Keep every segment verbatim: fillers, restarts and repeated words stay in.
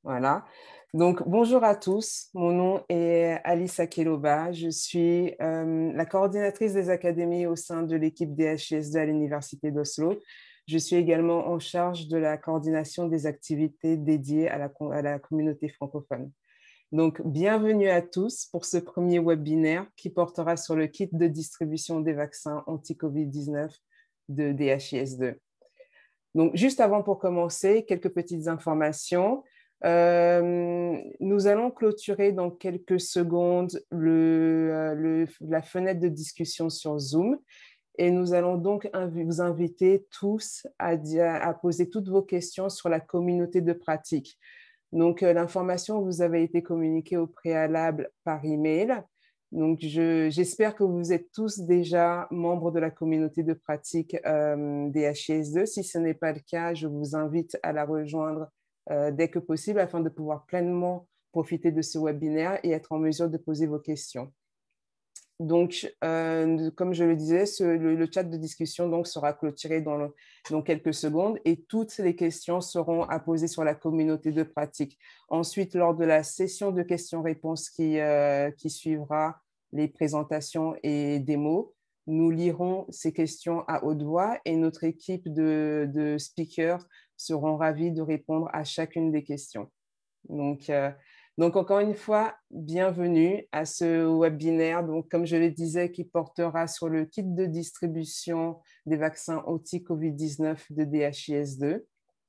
Voilà. Donc, bonjour à tous. Mon nom est Alice Akeloba. Je suis euh, la coordinatrice des académies au sein de l'équipe D H I S deux à l'Université d'Oslo. Je suis également en charge de la coordination des activités dédiées à la, à la communauté francophone. Donc, bienvenue à tous pour ce premier webinaire qui portera sur le kit de distribution des vaccins anti-Covid dix-neuf de D H I S deux. Donc, juste avant pour commencer, quelques petites informations. Euh, nous allons clôturer dans quelques secondes le, le, la fenêtre de discussion sur Zoom et nous allons donc inv- vous inviter tous à, à poser toutes vos questions sur la communauté de pratique. Donc, euh, l'information vous avait été communiquée au préalable par email. Donc, je, j'espère que vous êtes tous déjà membres de la communauté de pratique euh, des H I S deux. Si ce n'est pas le cas, je vous invite à la rejoindre euh, dès que possible afin de pouvoir pleinement profiter de ce webinaire et être en mesure de poser vos questions. Donc, euh, comme je le disais, ce, le, le chat de discussion donc, sera clôturé dans, le, dans quelques secondes et toutes les questions seront à poser sur la communauté de pratique. Ensuite, lors de la session de questions-réponses qui, euh, qui suivra les présentations et démos, nous lirons ces questions à haute voix et notre équipe de, de speakers seront ravis de répondre à chacune des questions. Donc, euh, donc, encore une fois, bienvenue à ce webinaire, donc, comme je le disais, qui portera sur le kit de distribution des vaccins anti-Covid dix-neuf de D H I S deux.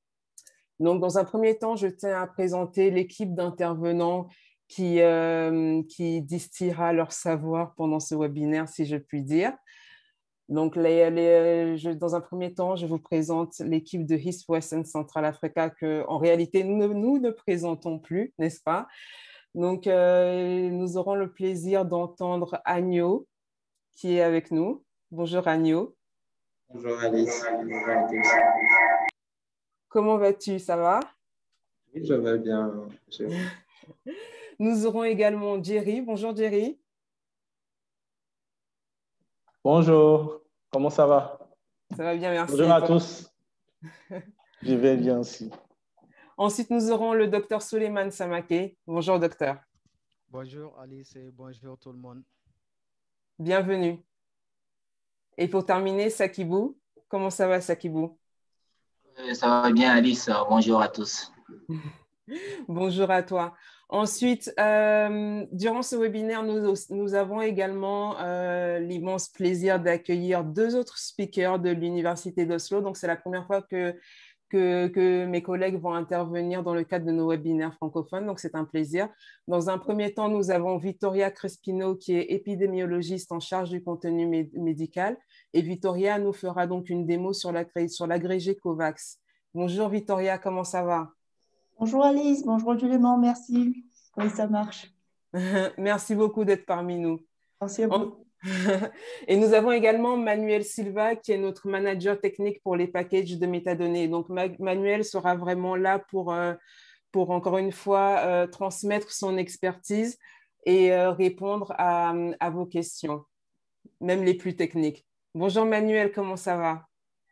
Donc, dans un premier temps, je tiens à présenter l'équipe d'intervenants qui, euh, qui distillera leur savoir pendant ce webinaire, si je puis dire. Donc, les, les, je, dans un premier temps, je vous présente l'équipe de East West and Central Africa que, en réalité, nous, nous ne présentons plus, n'est-ce pas? Donc, euh, nous aurons le plaisir d'entendre Agno qui est avec nous. Bonjour Agno. Bonjour Alice. Bonjour à tous. Comment vas-tu? Ça va? Oui, je vais bien. Je... Nous aurons également Jerry. Bonjour Jerry. Bonjour, comment ça va? Ça va bien, merci. Bonjour à tous. Je vais bien aussi. Ensuite, nous aurons le docteur Suleiman Samake. Bonjour docteur. Bonjour Alice et bonjour tout le monde. Bienvenue. Et pour terminer, Sakibou. Comment ça va Sakibou? Euh, Ça va bien Alice, bonjour à tous. Bonjour à toi. Ensuite, euh, durant ce webinaire, nous, nous avons également euh, l'immense plaisir d'accueillir deux autres speakers de l'Université d'Oslo. Donc, c'est la première fois que, que, que mes collègues vont intervenir dans le cadre de nos webinaires francophones. Donc, c'est un plaisir. Dans un premier temps, nous avons Vittoria Crespino, qui est épidémiologiste en charge du contenu mé médical. Et Vittoria nous fera donc une démo sur l'agrégé COVAX. Bonjour Vittoria, comment ça va? Bonjour Alice, bonjour Julément, merci. Oui, ça marche. Merci beaucoup d'être parmi nous. Merci à vous. Et nous avons également Manuel Silva, qui est notre manager technique pour les packages de métadonnées. Donc, Manuel sera vraiment là pour, euh, pour encore une fois, euh, transmettre son expertise et euh, répondre à, à vos questions, même les plus techniques. Bonjour Manuel, comment ça va?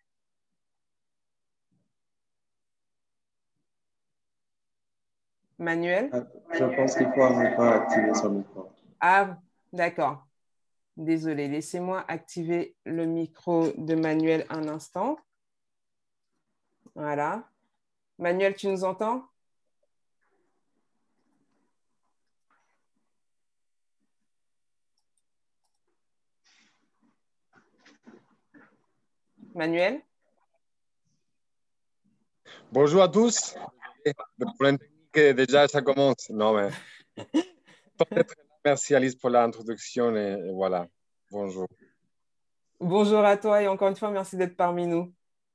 Manuel? Je pense qu'il faut encore activer son micro. Ah, d'accord. Désolée, laissez-moi activer le micro de Manuel un instant. Voilà. Manuel, tu nous entends? Manuel? Bonjour à tous. Le problème technique, déjà, ça commence. Non, mais... Merci Alice pour l'introduction et, et voilà. Bonjour. Bonjour à toi et encore une fois, merci d'être parmi nous.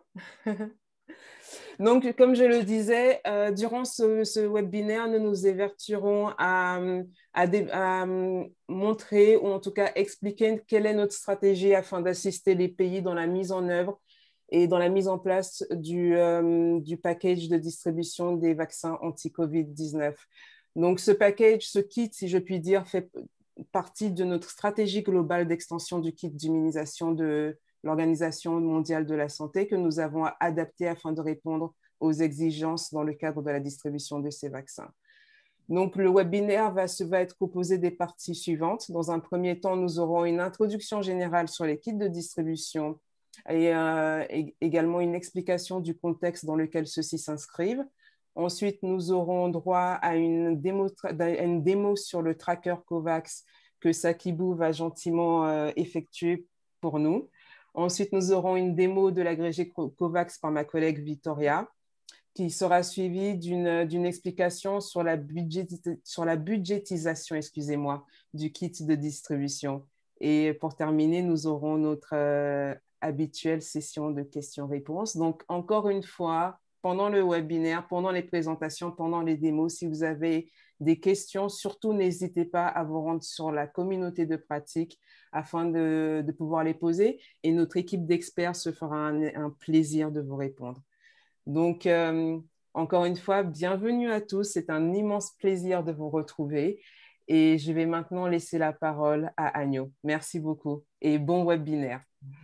Donc, comme je le disais, euh, durant ce, ce webinaire, nous nous évertuerons à, à, à montrer ou en tout cas expliquer quelle est notre stratégie afin d'assister les pays dans la mise en œuvre et dans la mise en place du, euh, du package de distribution des vaccins anti-Covid dix-neuf. Donc, ce package, ce kit, si je puis dire, fait partie de notre stratégie globale d'extension du kit d'immunisation de l'Organisation mondiale de la santé que nous avons adapté afin de répondre aux exigences dans le cadre de la distribution de ces vaccins. Donc, le webinaire va, va être composé des parties suivantes. Dans un premier temps, nous aurons une introduction générale sur les kits de distribution et, euh, et également une explication du contexte dans lequel ceux-ci s'inscrivent. Ensuite, nous aurons droit à une démo, à une démo sur le tracker COVAX que Sakibou va gentiment euh, effectuer pour nous. Ensuite, nous aurons une démo de l'agrégé COVAX par ma collègue Victoria, qui sera suivie d'une d'une explication sur la, budget, sur la budgétisation excusez-moi, du kit de distribution. Et pour terminer, nous aurons notre euh, habituelle session de questions-réponses. Donc, encore une fois, pendant le webinaire, pendant les présentations, pendant les démos, si vous avez des questions, surtout n'hésitez pas à vous rendre sur la communauté de pratique afin de, de pouvoir les poser. Et notre équipe d'experts se fera un, un plaisir de vous répondre. Donc, euh, encore une fois, bienvenue à tous. C'est un immense plaisir de vous retrouver. Et je vais maintenant laisser la parole à Agno. Merci beaucoup et bon webinaire.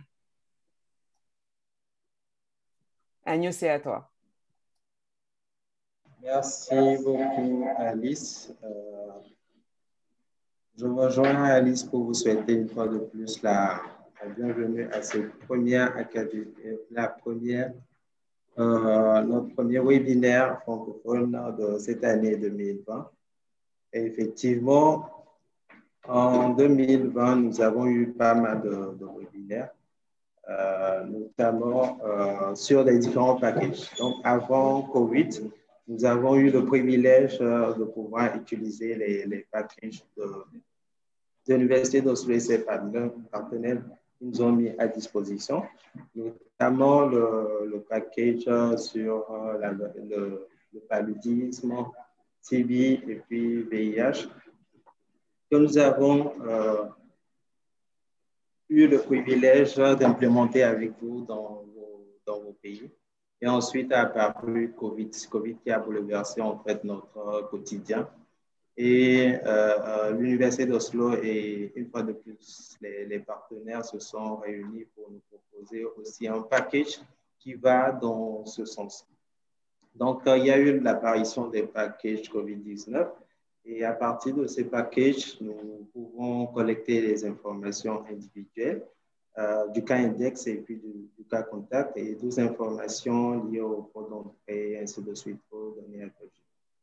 Agno, c'est à toi. Merci beaucoup, Alice. Euh, je rejoins Alice pour vous souhaiter une fois de plus la, la bienvenue à cette première académie, la première Euh, notre premier webinaire francophone de cette année deux mille vingt. Et effectivement, en deux mille vingt, nous avons eu pas mal de, de webinaires, euh, notamment euh, sur les différents packages. Donc, avant Covid, nous avons eu le privilège euh, de pouvoir utiliser les, les packages de, de l'Université d'Oslo et ses partenaires qui nous ont mis à disposition, notamment le, le package sur euh, la, le, le paludisme, T B et puis V I H, que nous avons euh, eu le privilège d'implémenter avec vous dans vos, dans vos pays. Et ensuite a apparu COVID, COVID qui a bouleversé en fait notre quotidien. Et euh, l'Université d'Oslo et une fois de plus, les, les partenaires se sont réunis pour nous proposer aussi un package qui va dans ce sens. Donc, euh, il y a eu l'apparition des packages COVID dix-neuf et à partir de ces packages, nous pouvons collecter les informations individuelles euh, du cas index et puis du, du cas contact et douze informations liées au code d'entrée et ainsi de suite pour donner un peu.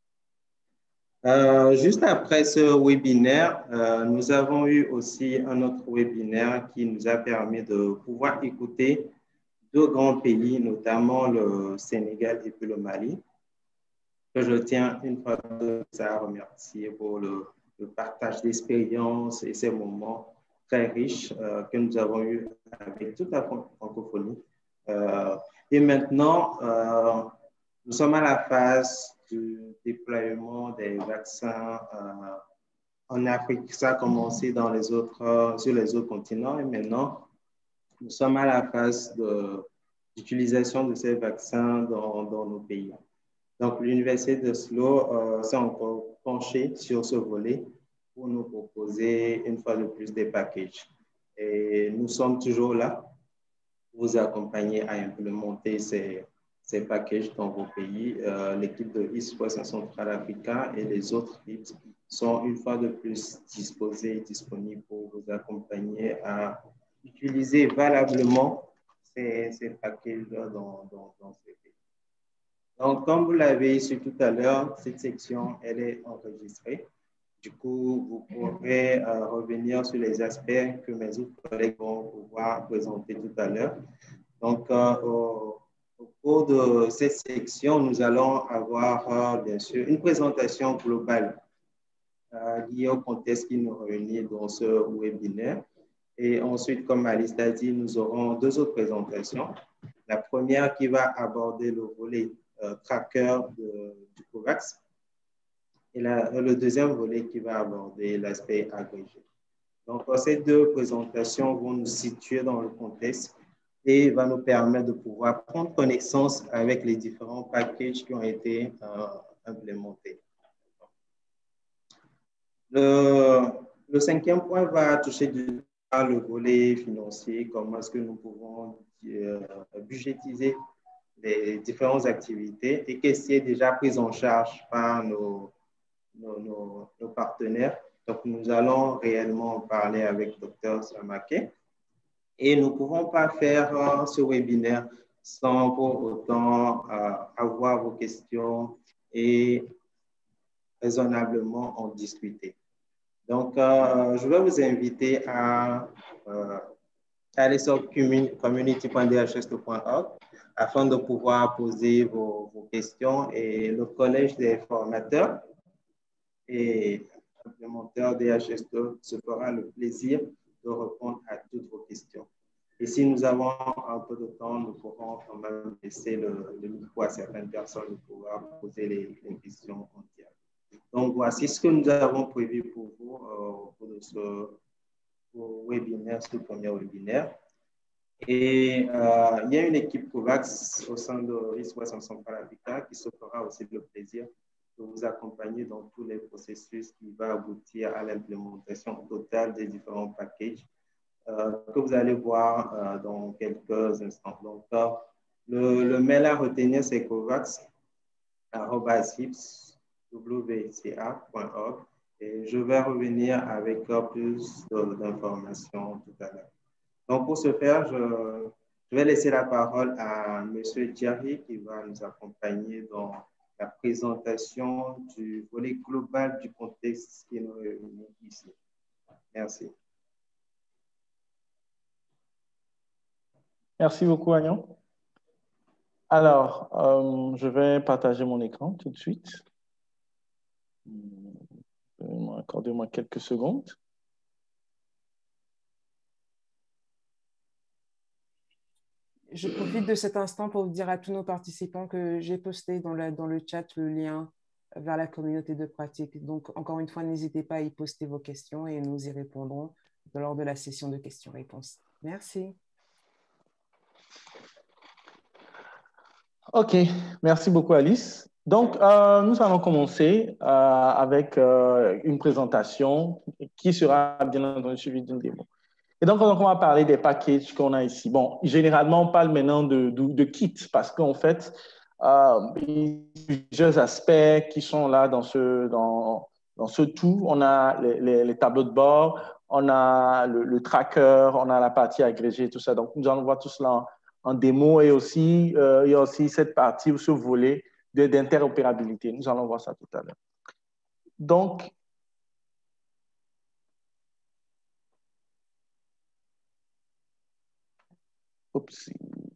Euh, juste après ce webinaire, euh, nous avons eu aussi un autre webinaire qui nous a permis de pouvoir écouter deux grands pays, notamment le Sénégal et puis le Mali, que je tiens une fois de plus à remercier pour le, le partage d'expériences et ces moments très riches euh, que nous avons eus avec toute la francophonie. Euh, et maintenant, euh, nous sommes à la phase du déploiement des vaccins euh, en Afrique. Ça a commencé dans les autres, euh, sur les autres continents et maintenant, nous sommes à la phase d'utilisation de, de ces vaccins dans, dans nos pays. Donc, l'Université d'Oslo euh, s'est encore penchée sur ce volet pour nous proposer une fois de plus des packages. Et nous sommes toujours là pour vous accompagner à implémenter ces ces packages dans vos pays. Euh, L'équipe de East West Central Africa et les autres équipes sont une fois de plus disposées et disponibles pour vous accompagner à utiliser valablement ces, ces packages dans, dans, dans ces pays. Donc, comme vous l'avez su tout à l'heure, cette section, elle est enregistrée. Du coup, vous pourrez euh, revenir sur les aspects que mes autres collègues vont pouvoir présenter tout à l'heure. Donc, euh, au, Au cours de cette section, nous allons avoir, euh, bien sûr, une présentation globale euh, liée au contexte qui nous réunit dans ce webinaire. Et ensuite, comme Alice l'a dit, nous aurons deux autres présentations. La première qui va aborder le volet euh, tracker de, du COVAX et la, le deuxième volet qui va aborder l'aspect agrégé. Donc, ces deux présentations vont nous situer dans le contexte et va nous permettre de pouvoir prendre connaissance avec les différents packages qui ont été euh, implémentés. Le, le cinquième point va toucher du, le volet financier, comment est-ce que nous pouvons euh, budgétiser les différentes activités et que c'est déjà pris en charge par nos, nos, nos, nos partenaires. Donc, nous allons réellement parler avec le docteur Samake et nous ne pouvons pas faire euh, ce webinaire sans pour autant euh, avoir vos questions et raisonnablement en discuter. Donc, euh, je vais vous inviter à euh, aller sur community point d h s point org afin de pouvoir poser vos, vos questions et le collège des formateurs et implémenteurs D H S deux se fera le plaisir de répondre à toutes vos questions. Et si nous avons un peu de temps, nous pourrons quand même laisser le, le micro à certaines personnes pour pouvoir poser les, les questions entières. Donc, voici ce que nous avons prévu pour vous euh, pour ce pour webinaire, ce premier webinaire. Et euh, il y a une équipe COVAX au sein de RIS West Central Africa qui se fera aussi le plaisir de vous accompagner dans tous les processus qui vont aboutir à l'implémentation totale des différents packages euh, que vous allez voir euh, dans quelques instants. Donc, euh, le, le mail à retenir, c'est covax arobase w c a point org et je vais revenir avec plus d'informations tout à l'heure. Donc, pour ce faire, je, je vais laisser la parole à M. Thierry qui va nous accompagner dans la présentation du volet global du contexte qui nous réunit ici. Merci. Merci beaucoup, Agnon. Alors, euh, je vais partager mon écran tout de suite. Accordez-moi quelques secondes. Je profite de cet instant pour dire à tous nos participants que j'ai posté dans, la, dans le chat le lien vers la communauté de pratique. Donc, encore une fois, n'hésitez pas à y poster vos questions et nous y répondrons lors de la session de questions-réponses. Merci. OK, merci beaucoup, Alice. Donc, euh, nous allons commencer euh, avec euh, une présentation qui sera bien entendu suivie d'une démo. Et donc, on va parler des packages qu'on a ici. Bon, généralement, on parle maintenant de, de, de kits parce qu'en fait, euh, il y a plusieurs aspects qui sont là dans ce, dans, dans ce tout. On a les, les, les tableaux de bord, on a le, le tracker, on a la partie agrégée, tout ça. Donc, nous allons voir tout cela en, en démo et aussi, euh, il y a aussi cette partie ou ce volet d'interopérabilité. Nous allons voir ça tout à l'heure. Donc, Oups.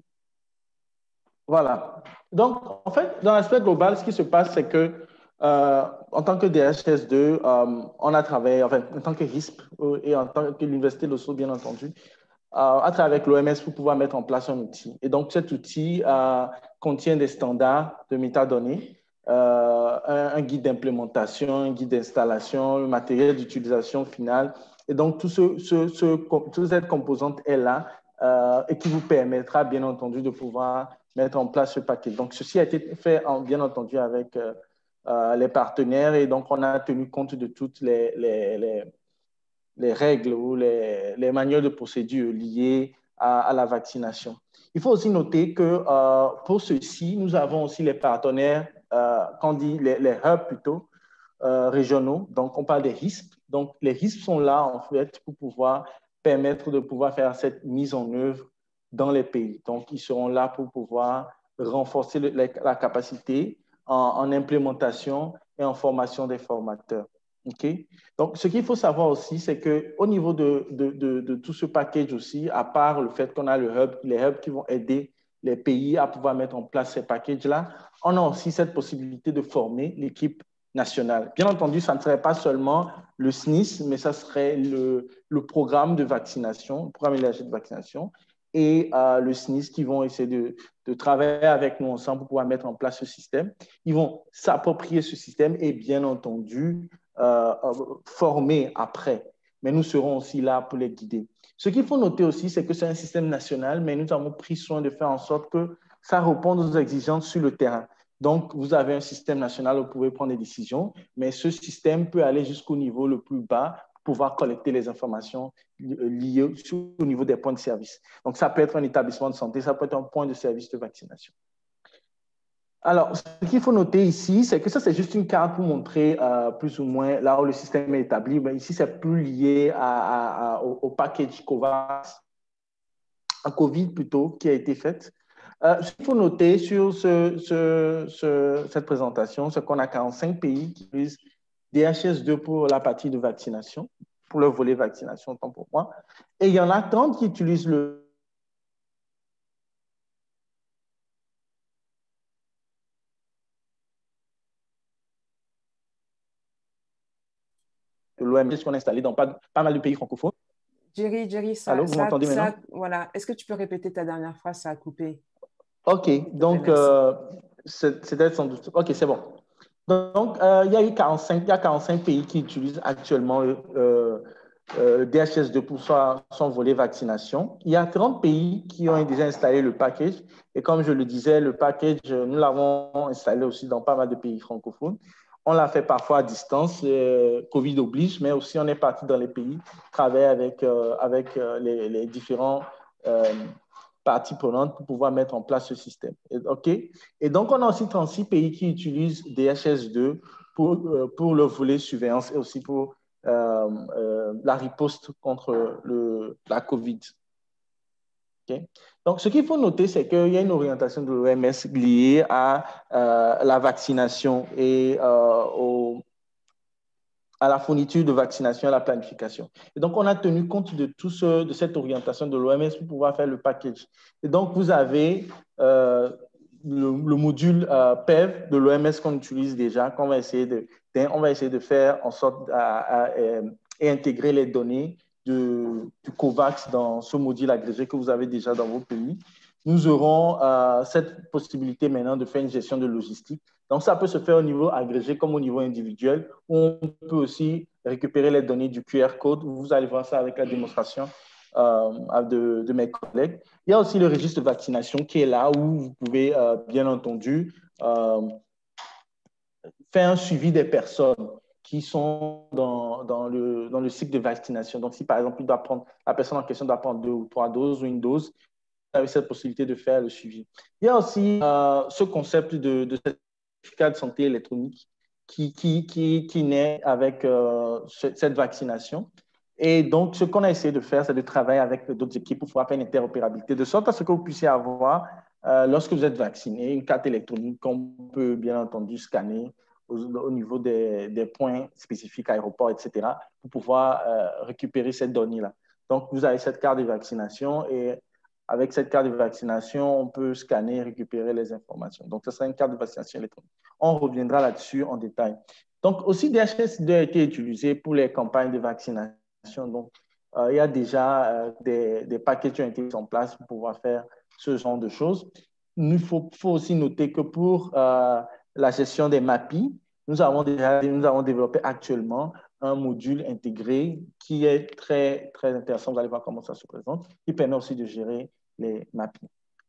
Voilà. Donc, en fait, dans l'aspect global, ce qui se passe, c'est que euh, en tant que D H S deux, euh, on a travaillé, enfin, en tant que R I S P euh, et en tant que l'Université de l'O S O, bien entendu, euh, à travers avec l'O M S pour pouvoir mettre en place un outil. Et donc, cet outil euh, contient des standards de métadonnées, euh, un, un guide d'implémentation, un guide d'installation, un matériel d'utilisation finale. Et donc, tout ce, ce, ce, toute cette composante est là. Euh, et qui vous permettra, bien entendu, de pouvoir mettre en place ce paquet. Donc, ceci a été fait, en, bien entendu, avec euh, euh, les partenaires et donc, on a tenu compte de toutes les, les, les, les règles ou les, les manuels de procédure liés à, à la vaccination. Il faut aussi noter que euh, pour ceci, nous avons aussi les partenaires, euh, qu'on dit les, les hubs plutôt, euh, régionaux. Donc, on parle des R I S P. Donc, les R I S P sont là, en fait, pour pouvoir permettre de pouvoir faire cette mise en œuvre dans les pays. Donc, ils seront là pour pouvoir renforcer le, la, la capacité en, en implémentation et en formation des formateurs. Okay? Donc, ce qu'il faut savoir aussi, c'est qu'au niveau de, de, de, de tout ce package aussi, à part le fait qu'on a le hub, les hubs qui vont aider les pays à pouvoir mettre en place ces packages-là, on a aussi cette possibilité de former l'équipe nationale. Bien entendu, ça ne serait pas seulement le S N I S, mais ça serait le, le programme de vaccination, le programme élargi de vaccination et euh, le S N I S qui vont essayer de, de travailler avec nous ensemble pour pouvoir mettre en place ce système. Ils vont s'approprier ce système et bien entendu euh, former après. Mais nous serons aussi là pour les guider. Ce qu'il faut noter aussi, c'est que c'est un système national, mais nous avons pris soin de faire en sorte que ça réponde aux exigences sur le terrain. Donc, vous avez un système national où vous pouvez prendre des décisions, mais ce système peut aller jusqu'au niveau le plus bas pour pouvoir collecter les informations liées au niveau des points de service. Donc, ça peut être un établissement de santé, ça peut être un point de service de vaccination. Alors, ce qu'il faut noter ici, c'est que ça, c'est juste une carte pour montrer euh, plus ou moins là où le système est établi. Mais ici, c'est plus lié à, à, à, au, au package COVAX, à COVID plutôt, qui a été fait. Euh, ce qu'il faut noter sur ce, ce, ce, cette présentation, c'est qu'on a quarante-cinq pays qui utilisent D H S deux pour la partie de vaccination, pour le volet vaccination, autant pour moi. Et il y en a trente qui utilisent le l'O M S qu'on a installé dans pas, pas mal de pays francophones. Jerry, Jerry, ça, Allô, vous ça, m'entendez ça, maintenant? voilà. Est-ce que tu peux répéter ta dernière phrase? Ça a coupé. OK, donc euh, c'était sans doute... OK, c'est bon. Donc, euh, il y a eu quarante-cinq, il y a quarante-cinq pays qui utilisent actuellement euh, euh, D H S deux pour son, son volet vaccination. Il y a trente pays qui ont déjà installé le package. Et comme je le disais, le package, nous l'avons installé aussi dans pas mal de pays francophones. On l'a fait parfois à distance, euh, Covid oblige, mais aussi on est parti dans les pays, travailler avec, euh, avec euh, les, les différents euh, parties prenantes pour pouvoir mettre en place ce système. OK? Et donc, on a aussi trente-six pays qui utilisent D H S deux pour, euh, pour le volet surveillance et aussi pour euh, euh, la riposte contre le, la COVID. Okay? Donc, ce qu'il faut noter, c'est qu'il y a une orientation de l'O M S liée à euh, la vaccination et euh, au, à la fourniture de vaccination et à la planification. Et donc, on a tenu compte de tout ce, de cette orientation de l'O M S pour pouvoir faire le package. Et donc, vous avez euh, le, le module euh, P E V de l'O M S qu'on utilise déjà, qu'on va essayer de, on va essayer de faire en sorte à, à, à, et intégrer les données de, du COVAX dans ce module agrégé que vous avez déjà dans vos pays. Nous aurons euh, cette possibilité maintenant de faire une gestion de logistique. Donc, ça peut se faire au niveau agrégé comme au niveau individuel, où on peut aussi récupérer les données du Q R code. Vous allez voir ça avec la démonstration euh, de, de mes collègues. Il y a aussi le registre de vaccination qui est là, où vous pouvez, euh, bien entendu, euh, faire un suivi des personnes qui sont dans, dans, le, dans le cycle de vaccination. Donc, si par exemple, il doit prendre, la personne en question doit prendre deux ou trois doses ou une dose, vous avez cette possibilité de faire le suivi. Il y a aussi euh, ce concept de, de certificat de santé électronique qui, qui, qui, qui naît avec euh, cette vaccination. Et donc, ce qu'on a essayé de faire, c'est de travailler avec d'autres équipes pour pouvoir faire une interopérabilité, de sorte à ce que vous puissiez avoir, euh, lorsque vous êtes vacciné, une carte électronique qu'on peut bien entendu scanner au, au niveau des, des points spécifiques, aéroports, et cetera, pour pouvoir euh, récupérer cette donnée-là. Donc, vous avez cette carte de vaccination et avec cette carte de vaccination, on peut scanner et récupérer les informations. Donc, ce sera une carte de vaccination électronique. On reviendra là-dessus en détail. Donc, aussi, D H S deux a été utilisé pour les campagnes de vaccination. Donc, euh, il y a déjà euh, des, des paquets qui ont été mis en place pour pouvoir faire ce genre de choses. Il faut, faut aussi noter que pour euh, la gestion des M A P I, nous avons, déjà, nous avons développé actuellement un module intégré qui est très, très intéressant. Vous allez voir comment ça se présente. Il permet aussi de gérer les M A P I.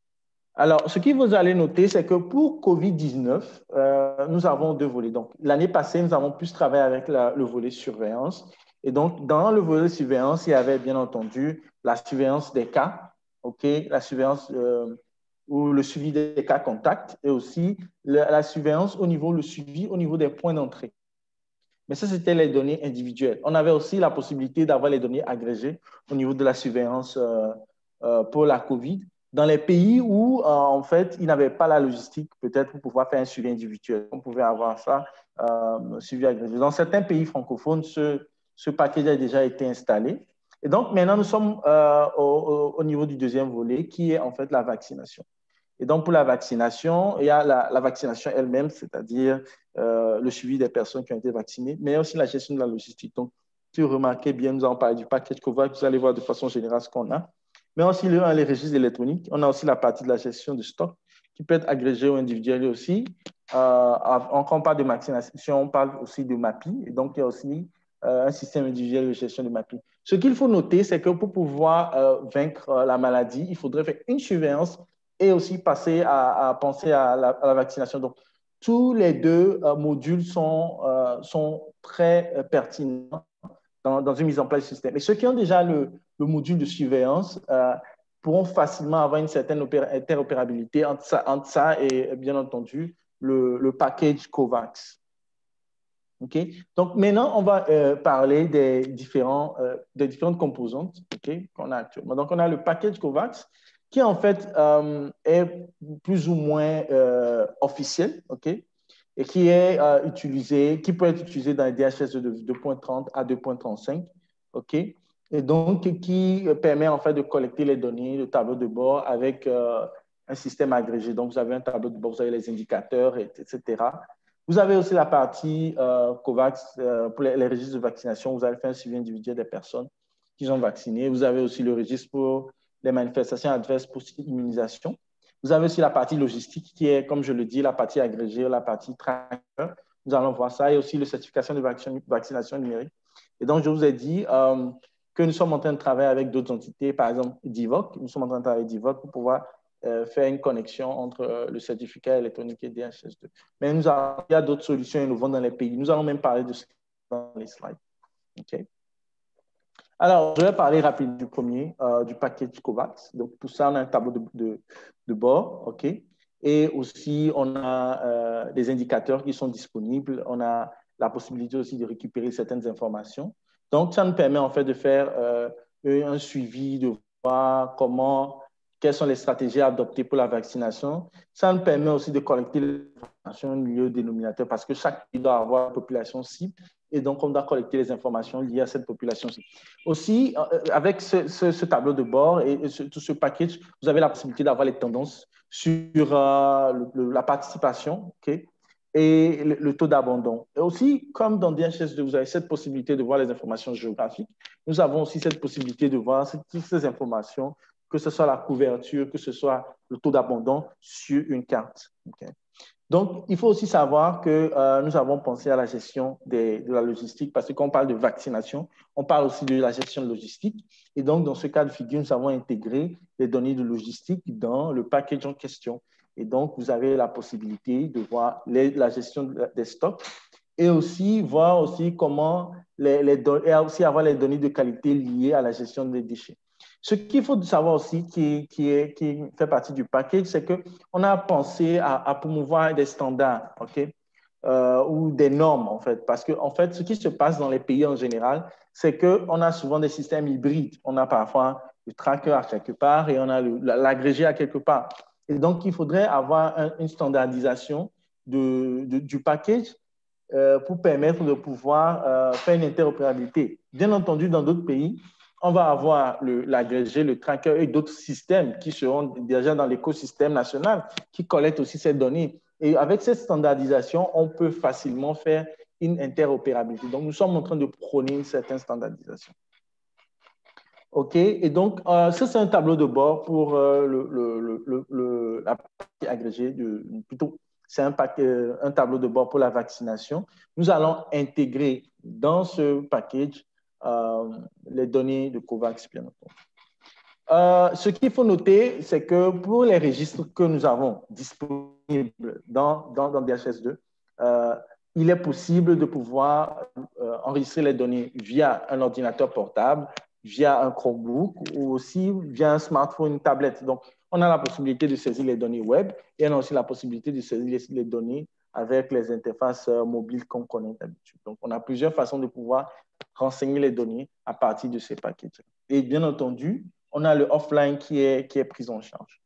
Alors, ce que vous allez noter, c'est que pour COVID dix-neuf, euh, nous avons deux volets. Donc, l'année passée, nous avons plus travaillé avec la, le volet surveillance. Et donc, dans le volet surveillance, il y avait bien entendu la surveillance des cas, okay, la surveillance euh, ou le suivi des cas contacts et aussi la, la surveillance au niveau, le suivi au niveau des points d'entrée. Mais ça, c'était les données individuelles. On avait aussi la possibilité d'avoir les données agrégées au niveau de la surveillance euh, euh, pour la COVID dans les pays où, euh, en fait, ils n'avaient pas la logistique, peut-être, pour pouvoir faire un suivi individuel. On pouvait avoir ça, euh, suivi agrégé. Dans certains pays francophones, ce, ce package a déjà été installé. Et donc, maintenant, nous sommes euh, au, au niveau du deuxième volet, qui est en fait la vaccination. Et donc, pour la vaccination, il y a la, la vaccination elle-même, c'est-à-dire euh, le suivi des personnes qui ont été vaccinées, mais aussi la gestion de la logistique. Donc, si vous remarquez bien, nous avons parlé du package COVAX, vous allez voir de façon générale ce qu'on a. Mais aussi le, les registres électroniques. On a aussi la partie de la gestion de stock qui peut être agrégée ou individuelle aussi. Euh, quand on parle de vaccination, on parle aussi de M A P I. Et donc, il y a aussi euh, un système individuel de gestion de M A P I. Ce qu'il faut noter, c'est que pour pouvoir euh, vaincre euh, la maladie, il faudrait faire une surveillance et aussi passer à, à penser à la, à la vaccination. Donc, tous les deux euh, modules sont, euh, sont très euh, pertinents dans, dans une mise en place du système. Et ceux qui ont déjà le, le module de surveillance euh, pourront facilement avoir une certaine interopérabilité entre ça, entre ça et, bien entendu, le, le package COVAX. Okay? Donc, maintenant, on va euh, parler des, différents, euh, des différentes composantes okay, qu'on a actuellement. Donc, on a le package COVAX qui, en fait, euh, est plus ou moins euh, officiel, okay, et qui est euh, utilisé, qui peut être utilisé dans les D H S de deux point trente à deux point trente-cinq, okay, et donc qui permet, en fait, de collecter les données, le tableau de bord avec euh, un système agrégé. Donc, vous avez un tableau de bord, vous avez les indicateurs, et cetera. Vous avez aussi la partie euh, COVAX euh, pour les, les registres de vaccination. Vous avez fait un suivi individuel des personnes qui sont vaccinées. Vous avez aussi le registre pour les manifestations adverses post-immunisation. Vous avez aussi la partie logistique qui est, comme je le dis, la partie agrégée, la partie tracker. Nous allons voir ça. Et aussi la certification de vaccination numérique. Et donc, je vous ai dit euh, que nous sommes en train de travailler avec d'autres entités, par exemple D I V O C. Nous sommes en train de travailler avec D I V O C pour pouvoir Euh, faire une connexion entre euh, le certificat électronique et D H S deux. Mais nous avons, il y a d'autres solutions innovantes dans les pays. Nous allons même parler de ça dans les slides. Okay. Alors, je vais parler rapidement du premier, euh, du package COVAX. Donc, pour ça, on a un tableau de, de, de bord. OK. Et aussi, on a euh, des indicateurs qui sont disponibles. On a la possibilité aussi de récupérer certaines informations. Donc, ça nous permet en fait de faire euh, un suivi, de voir comment... quelles sont les stratégies adoptées pour la vaccination. Ça nous permet aussi de collecter l'information au milieu dénominateur parce que chaque pays doit avoir une population cible et donc on doit collecter les informations liées à cette population cible. Aussi, avec ce, ce, ce tableau de bord et, et ce, tout ce package, vous avez la possibilité d'avoir les tendances sur euh, le, la participation, okay, et le, le taux d'abandon. Et aussi, comme dans D H S deux, vous avez cette possibilité de voir les informations géographiques, nous avons aussi cette possibilité de voir toutes ces informations, que ce soit la couverture, que ce soit le taux d'abandon sur une carte. Okay. Donc, il faut aussi savoir que euh, nous avons pensé à la gestion des, de la logistique parce que quand on parle de vaccination, on parle aussi de la gestion logistique. Et donc, dans ce cas de figure, nous avons intégré les données de logistique dans le package en question. Et donc, vous avez la possibilité de voir les, la gestion des stocks et aussi voir aussi comment les, les et aussi avoir les données de qualité liées à la gestion des déchets. Ce qu'il faut savoir aussi, qui, qui, est, qui fait partie du package, c'est qu'on a pensé à, à promouvoir des standards, okay, euh, ou des normes, en fait. Parce que, en fait, ce qui se passe dans les pays en général, c'est qu'on a souvent des systèmes hybrides. On a parfois le tracker à quelque part et on a l'agrégé à quelque part. Et donc, il faudrait avoir un, une standardisation de, de, du package euh, pour permettre de pouvoir euh, faire une interopérabilité. Bien entendu, dans d'autres pays, on va avoir l'agrégé, le, le tracker et d'autres systèmes qui seront déjà dans l'écosystème national, qui collectent aussi ces données. Et avec cette standardisation, on peut facilement faire une interopérabilité. Donc, nous sommes en train de prôner une certaine standardisation. OK, et donc, euh, ça, c'est un tableau de bord pour euh, le, le, le, le, la partie agrégée, de, plutôt, c'est un, euh, un tableau de bord pour la vaccination. Nous allons intégrer dans ce package Euh, les données de COVAX, bien entendu. Euh, ce qu'il faut noter, c'est que pour les registres que nous avons disponibles dans, dans, dans D H S deux, euh, il est possible de pouvoir euh, enregistrer les données via un ordinateur portable, via un Chromebook ou aussi via un smartphone, une tablette. Donc, on a la possibilité de saisir les données web et on a aussi la possibilité de saisir les, les données avec les interfaces euh, mobiles qu'on connaît d'habitude. Donc, on a plusieurs façons de pouvoir renseigner les données à partir de ces packages. Et bien entendu, on a le offline qui est, qui est pris en charge.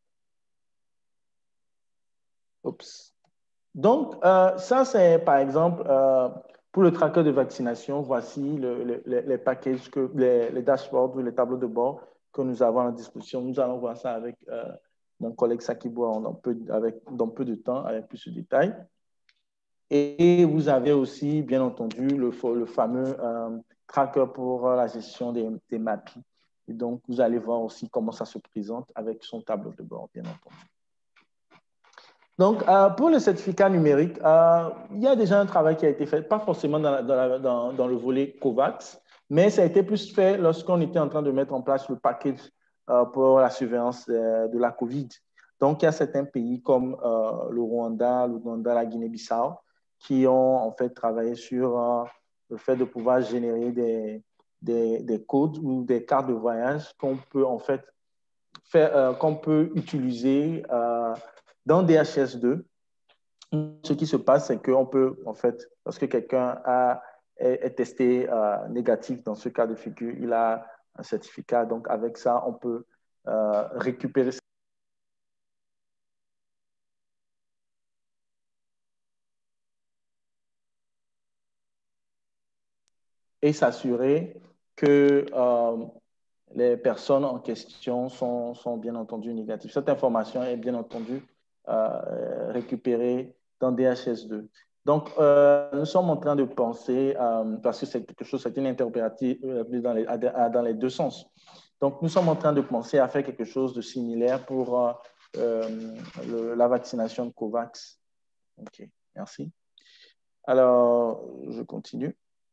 Oups. Donc, euh, ça, c'est par exemple, euh, pour le tracker de vaccination, voici le, le, les, les packages, que, les, les dashboards ou les tableaux de bord que nous avons à disposition. Nous allons voir ça avec euh, mon collègue Sakibo dans peu, avec, dans peu de temps, avec plus de détails. Et vous avez aussi, bien entendu, le, le fameux euh, tracker pour la gestion des, des M A P I. Et donc, vous allez voir aussi comment ça se présente avec son tableau de bord, bien entendu. Donc, euh, pour le certificat numérique, euh, il y a déjà un travail qui a été fait, pas forcément dans, la, dans, la, dans, dans le volet COVAX, mais ça a été plus fait lorsqu'on était en train de mettre en place le package euh, pour la surveillance euh, de la COVID. Donc, il y a certains pays comme euh, le Rwanda, le Rwanda, la Guinée-Bissau, qui ont en fait travaillé sur euh, le fait de pouvoir générer des, des, des codes ou des cartes de voyage qu'on peut en fait faire, euh, qu'on peut utiliser euh, dans D H S deux Ce qui se passe, c'est qu'on peut, en fait, lorsque quelqu'un a, est, est testé euh, négatif dans ce cas de figure, il a un certificat. Donc, avec ça, on peut euh, récupérer et s'assurer que euh, les personnes en question sont, sont bien entendu négatives. Cette information est bien entendu euh, récupérée dans D H S deux. Donc, euh, nous sommes en train de penser, euh, parce que c'est quelque chose, c'est une interopérative dans les, dans les deux sens. Donc, nous sommes en train de penser à faire quelque chose de similaire pour euh, le, la vaccination de COVAX. OK, merci. Alors, je continue.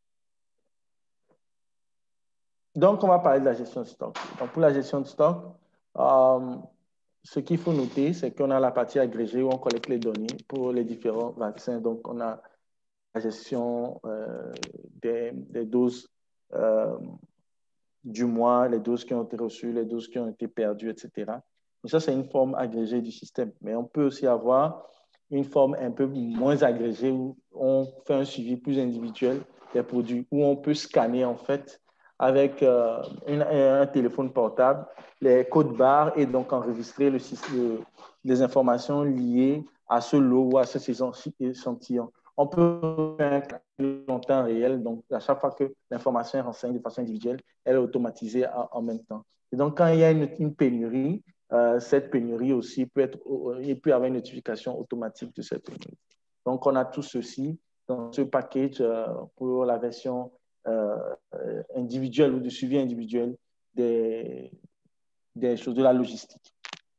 Donc, on va parler de la gestion de stock. Donc, pour la gestion de stock, euh, ce qu'il faut noter, c'est qu'on a la partie agrégée où on collecte les données pour les différents vaccins. Donc, on a la gestion euh, des, des doses euh, du mois, les doses qui ont été reçues, les doses qui ont été perdues, et cetera. Donc, ça, c'est une forme agrégée du système. Mais on peut aussi avoir une forme un peu moins agrégée où on fait un suivi plus individuel des produits, où on peut scanner, en fait, avec euh, une, un téléphone portable, les codes barres et donc enregistrer le, le, les informations liées à ce lot ou à ce échantillon. On peut faire un calcul en temps réel, donc à chaque fois que l'information est renseignée de façon individuelle, elle est automatisée en, en même temps. Et donc, quand il y a une, une pénurie, euh, cette pénurie aussi peut être, il peut y avoir une notification automatique de cette pénurie. Donc, on a tout ceci dans ce package euh, pour la version Euh, individuel ou de suivi individuel des, des choses de la logistique.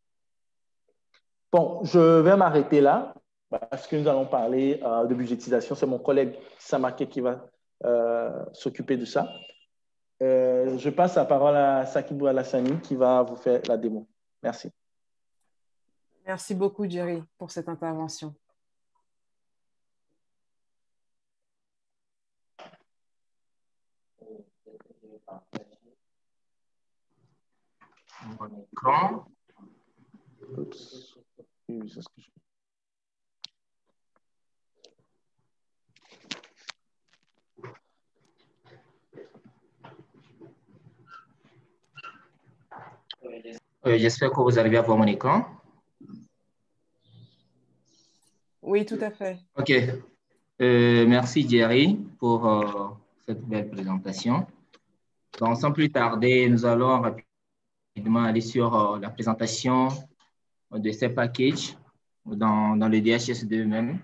Bon, je vais m'arrêter là parce que nous allons parler euh, de budgétisation. C'est mon collègue Samake qui va euh, s'occuper de ça. Euh, je passe la parole à Sakibou Alassani qui va vous faire la démo. Merci. Merci beaucoup, Jerry, pour cette intervention. Mon écran. Oups. Oui, c'est ce que je... Euh, J'espère que vous arrivez à voir mon écran. Oui, tout à fait. OK. Euh, merci, Jerry, pour euh, cette belle présentation. Donc, sans plus tarder, nous allons rapidement aller sur euh, la présentation de ces packages dans, dans le D H S deux même.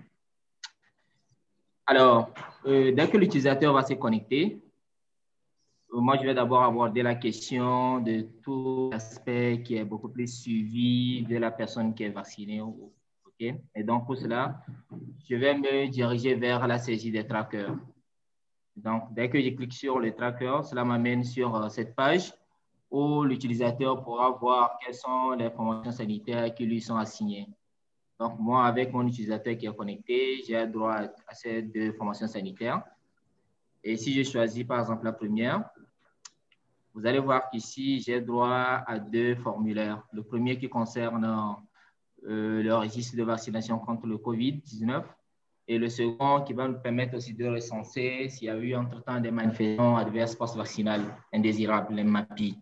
Alors, euh, dès que l'utilisateur va se connecter, euh, moi, je vais d'abord aborder la question de tout l'aspect qui est beaucoup plus suivi de la personne qui est vaccinée. Okay? Et donc, pour cela, je vais me diriger vers la saisie des trackers. Donc, dès que je clique sur le tracker, cela m'amène sur euh, cette page où l'utilisateur pourra voir quelles sont les informations sanitaires qui lui sont assignées. Donc, moi, avec mon utilisateur qui est connecté, j'ai droit à ces deux formations sanitaires. Et si je choisis, par exemple, la première, vous allez voir qu'ici, j'ai droit à deux formulaires. Le premier qui concerne euh, le registre de vaccination contre le COVID dix-neuf et le second qui va nous permettre aussi de recenser s'il y a eu entre-temps des manifestations adverses post-vaccinales indésirables, les M A P I.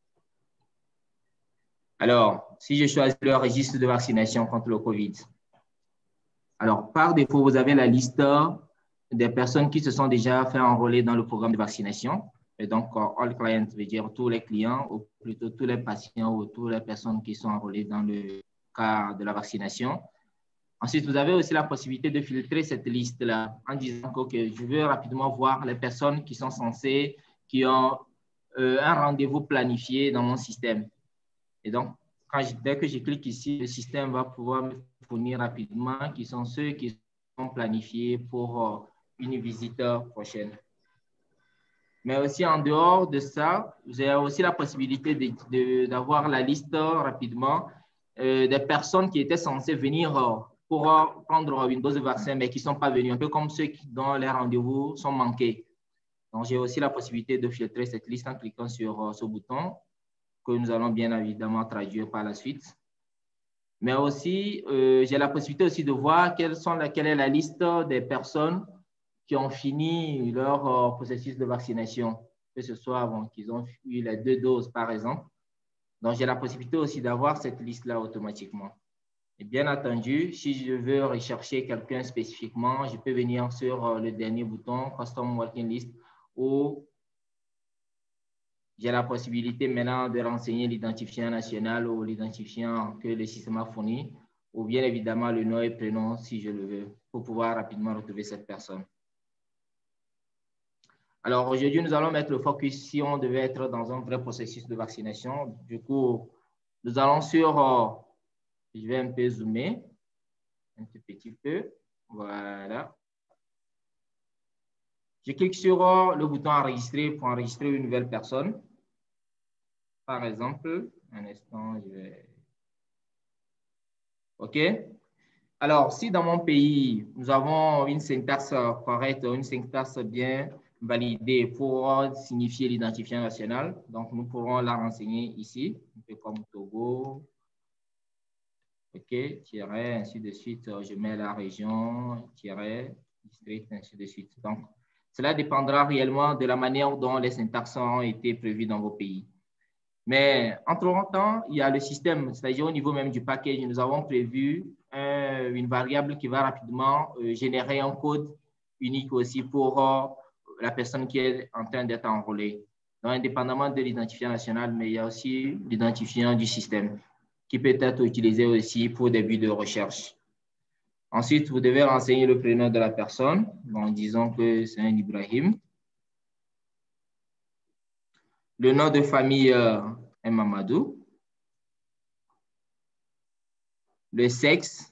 Alors, si je choisis le registre de vaccination contre le COVID, alors par défaut, vous avez la liste des personnes qui se sont déjà fait enrôler dans le programme de vaccination. Et donc, all clients veut dire tous les clients, ou plutôt tous les patients ou toutes les personnes qui sont enrôlées dans le cas de la vaccination. Ensuite, vous avez aussi la possibilité de filtrer cette liste-là en disant que okay, je veux rapidement voir les personnes qui sont censées, qui ont euh, un rendez-vous planifié dans mon système. Et donc, quand je, dès que je clique ici, le système va pouvoir me fournir rapidement qui sont ceux qui sont planifiés pour euh, une visite prochaine. Mais aussi, en dehors de ça, vous avez aussi la possibilité d'avoir de, de, la liste rapidement euh, des personnes qui étaient censées venir euh, pour euh, prendre une dose de vaccin, mais qui ne sont pas venus, un peu comme ceux qui, dont les rendez-vous sont manqués. Donc, j'ai aussi la possibilité de filtrer cette liste en cliquant sur euh, ce bouton que nous allons bien évidemment traduire par la suite. mais aussi, euh, j'ai la possibilité aussi de voir quelles sont la, quelle est la liste des personnes qui ont fini leur euh, processus de vaccination, que ce soit bon, qu'ils ont eu les deux doses, par exemple. Donc, j'ai la possibilité aussi d'avoir cette liste-là automatiquement. Et bien entendu, si je veux rechercher quelqu'un spécifiquement, je peux venir sur le dernier bouton Custom Working List où j'ai la possibilité maintenant de renseigner l'identifiant national ou l'identifiant que le système a fourni, ou bien évidemment le nom et prénom si je le veux, pour pouvoir rapidement retrouver cette personne. Alors aujourd'hui, nous allons mettre le focus si on devait être dans un vrai processus de vaccination. Du coup, nous allons sur, euh, je vais un peu zoomer, un tout petit peu, voilà. Je clique sur euh, le bouton enregistrer pour enregistrer une nouvelle personne. Par exemple, un instant, je vais... OK. Alors, si dans mon pays, nous avons une syntaxe correcte, une syntaxe bien validée pour signifier l'identifiant national, donc nous pourrons la renseigner ici, un peu comme Togo, OK, tiret, ainsi de suite. Je mets la région, tiret, district, ainsi de suite. Donc, cela dépendra réellement de la manière dont les syntaxes ont été prévues dans vos pays. Mais entre-temps, il y a le système, c'est-à-dire au niveau même du package, nous avons prévu euh, une variable qui va rapidement euh, générer un code unique aussi pour euh, la personne qui est en train d'être enrôlée. Donc, indépendamment de l'identifiant national, mais il y a aussi l'identifiant du système qui peut être utilisé aussi pour des buts de recherche. Ensuite, vous devez renseigner le prénom de la personne. Bon, disons que c'est un Ibrahim. Le nom de famille euh, est Mamadou. Le sexe.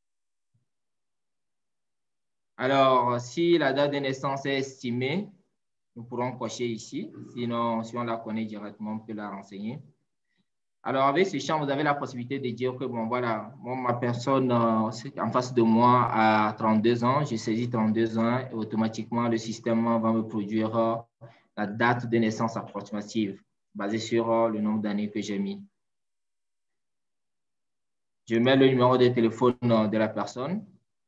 Alors, si la date de naissance est estimée, nous pourrons cocher ici. Sinon, si on la connaît directement, on peut la renseigner. Alors, avec ce champ, vous avez la possibilité de dire que, bon, voilà, moi, ma personne euh, en face de moi a trente-deux ans, j'ai saisi trente-deux ans et automatiquement, le système va me produire euh, la date de naissance approximative basée sur euh, le nombre d'années que j'ai mis. Je mets le numéro de téléphone euh, de la personne,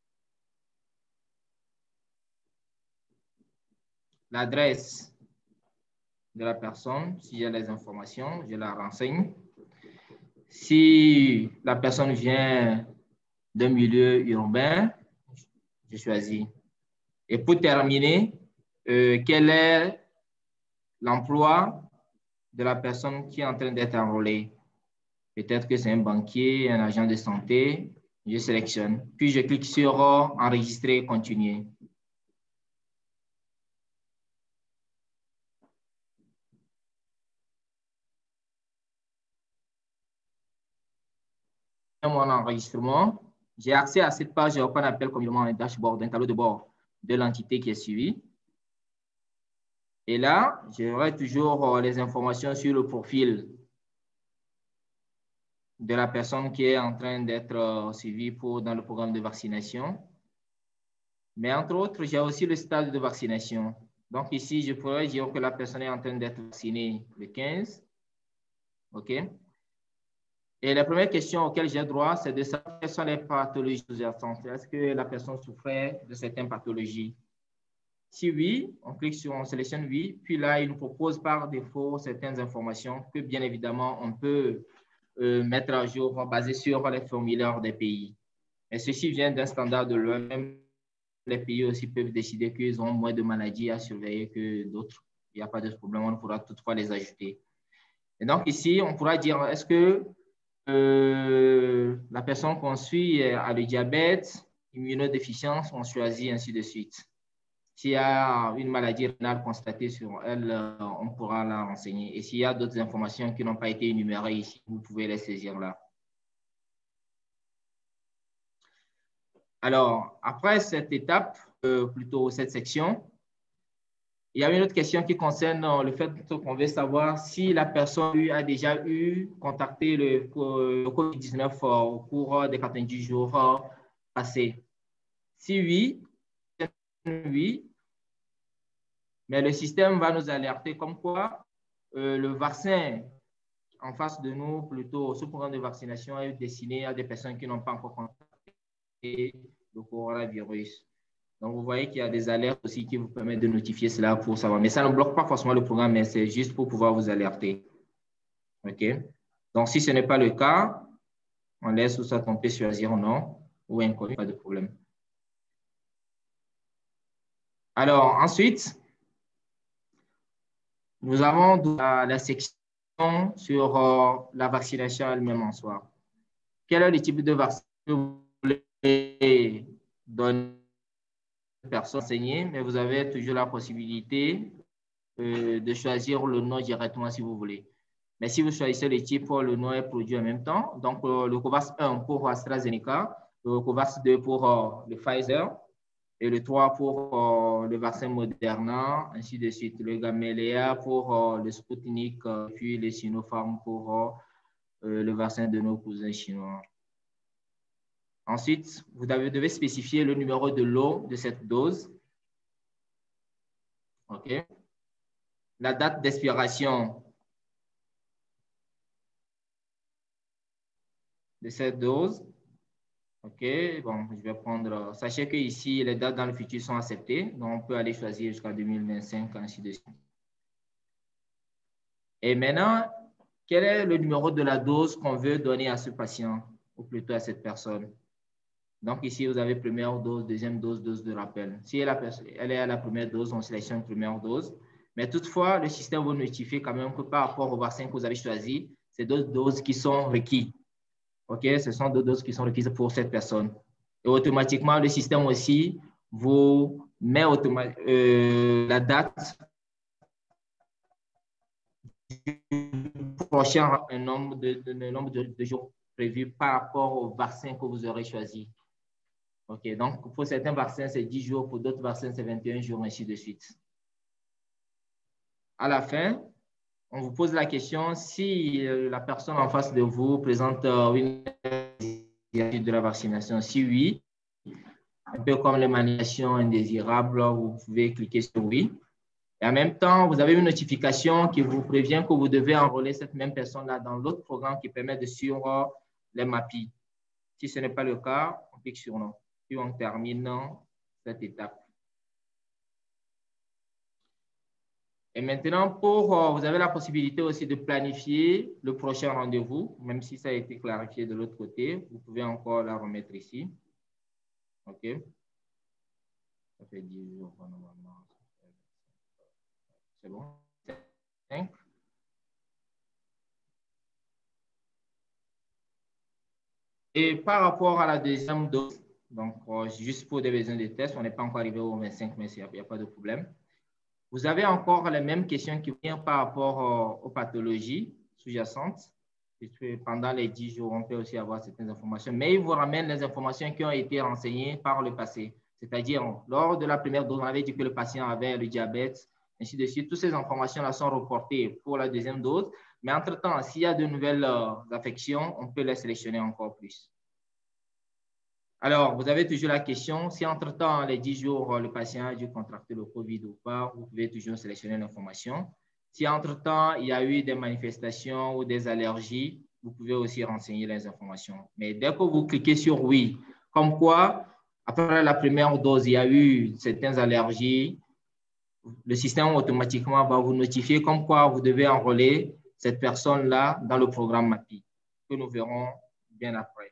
l'adresse de la personne, s'il y a les informations, je la renseigne. Si la personne vient d'un milieu urbain, je choisis. Et pour terminer, euh, quel est l'emploi de la personne qui est en train d'être enrôlée? Peut-être que c'est un banquier, un agent de santé. Je sélectionne. Puis je clique sur « Enregistrer et continuer ». Mon enregistrement, j'ai accès à cette page qu'on appelle communément un dashboard, un tableau de bord de l'entité qui est suivie. Et là, j'aurai toujours les informations sur le profil de la personne qui est en train d'être suivie pour, dans le programme de vaccination. Mais entre autres, j'ai aussi le stade de vaccination. Donc ici, je pourrais dire que la personne est en train d'être vaccinée le quinze. OK? Et la première question auxquelles j'ai droit, c'est de savoir quelles sont les pathologies sous-jacentes. Est-ce que la personne souffrait de certaines pathologies? Si oui, on clique sur, on sélectionne oui, puis là, il nous propose par défaut certaines informations que bien évidemment, on peut euh, mettre à jour basées sur les formulaires des pays. Et ceci vient d'un standard de l'O M S. Les pays aussi peuvent décider qu'ils ont moins de maladies à surveiller que d'autres. Il n'y a pas de problème, on pourra toutefois les ajouter. Et donc ici, on pourra dire, est-ce que euh, la personne qu'on suit a le diabète, immunodéficience, on choisit ainsi de suite. S'il y a une maladie rénale constatée sur elle, on pourra la renseigner. Et s'il y a d'autres informations qui n'ont pas été énumérées ici, vous pouvez les saisir là. Alors, après cette étape, euh, plutôt cette section, il y a une autre question qui concerne le fait qu'on veut savoir si la personne a déjà eu contacté le, le COVID dix-neuf au cours des quatre-vingt-dix jours passés. Si oui, oui, mais le système va nous alerter comme quoi euh, le vaccin en face de nous, plutôt, ce programme de vaccination est destiné à des personnes qui n'ont pas encore contracté le coronavirus. Donc, vous voyez qu'il y a des alertes aussi qui vous permettent de notifier cela pour savoir. Mais ça ne bloque pas forcément le programme, mais c'est juste pour pouvoir vous alerter. OK? Donc, si ce n'est pas le cas, on laisse tout ça, on peut choisir non ou inconnu, pas de problème. Alors, ensuite, nous avons la, la section sur euh, la vaccination elle-même en soi. Quel est le type de vaccin que vous voulez donner aux personnes enseignées, mais vous avez toujours la possibilité euh, de choisir le nom directement si vous voulez. Mais si vous choisissez le type, le nom est produit en même temps. Donc, euh, le COVAX un pour AstraZeneca, le COVAX deux pour euh, le Pfizer, et le trois pour euh, le vaccin Moderna, ainsi de suite. Le Gamaleya pour euh, le Sputnik, euh, puis le Sinopharm pour euh, euh, le vaccin de nos cousins chinois. Ensuite, vous devez spécifier le numéro de lot de cette dose. OK. La date d'expiration de cette dose. OK, bon, je vais prendre. Sachez que ici, les dates dans le futur sont acceptées. Donc, on peut aller choisir jusqu'à deux mille vingt-cinq, ainsi de suite. Et maintenant, quel est le numéro de la dose qu'on veut donner à ce patient, ou plutôt à cette personne? Donc, ici, vous avez première dose, deuxième dose, dose de rappel. Si elle, a, elle est à la première dose, on sélectionne première dose. Mais toutefois, le système vous notifie quand même que par rapport au vaccin que vous avez choisi, c'est deux doses qui sont requises. OK, ce sont deux doses qui sont requises pour cette personne. Et automatiquement, le système aussi vous met euh, la date du prochain un nombre de, de, de, nombre de, de jours prévus par rapport au vaccin que vous aurez choisi. OK, donc pour certains vaccins, c'est dix jours, pour d'autres vaccins, c'est vingt et un jours, ainsi de suite. À la fin, on vous pose la question si la personne en face de vous présente une de la vaccination. Si oui, un peu comme les manipulations indésirables, vous pouvez cliquer sur oui. Et en même temps, vous avez une notification qui vous prévient que vous devez enrôler cette même personne-là dans l'autre programme qui permet de suivre les M A P I. Si ce n'est pas le cas, on clique sur non. Puis on termine cette étape. Et maintenant, pour, euh, vous avez la possibilité aussi de planifier le prochain rendez-vous, même si ça a été clarifié de l'autre côté. Vous pouvez encore la remettre ici. OK. Ça fait dix jours normalement. C'est bon. cinq. Et par rapport à la deuxième dose, donc euh, juste pour des besoins de test, on n'est pas encore arrivé au vingt-cinq, mais il n'y a pas de problème. Vous avez encore les mêmes questions qui viennent par rapport euh, aux pathologies sous-jacentes. Pendant les dix jours, on peut aussi avoir certaines informations, mais il vous ramène les informations qui ont été renseignées par le passé. C'est-à-dire, lors de la première dose, on avait dit que le patient avait le diabète, ainsi de suite. Toutes ces informations-là sont reportées pour la deuxième dose. Mais entre-temps, s'il y a de nouvelles euh, affections, on peut les sélectionner encore plus. Alors, vous avez toujours la question, si entre-temps, les dix jours, le patient a dû contracter le COVID ou pas, vous pouvez toujours sélectionner l'information. Si entre-temps, il y a eu des manifestations ou des allergies, vous pouvez aussi renseigner les informations. Mais dès que vous cliquez sur « Oui », comme quoi, après la première dose, il y a eu certaines allergies, le système automatiquement va vous notifier comme quoi vous devez enrôler cette personne-là dans le programme M A P I, que nous verrons bien après.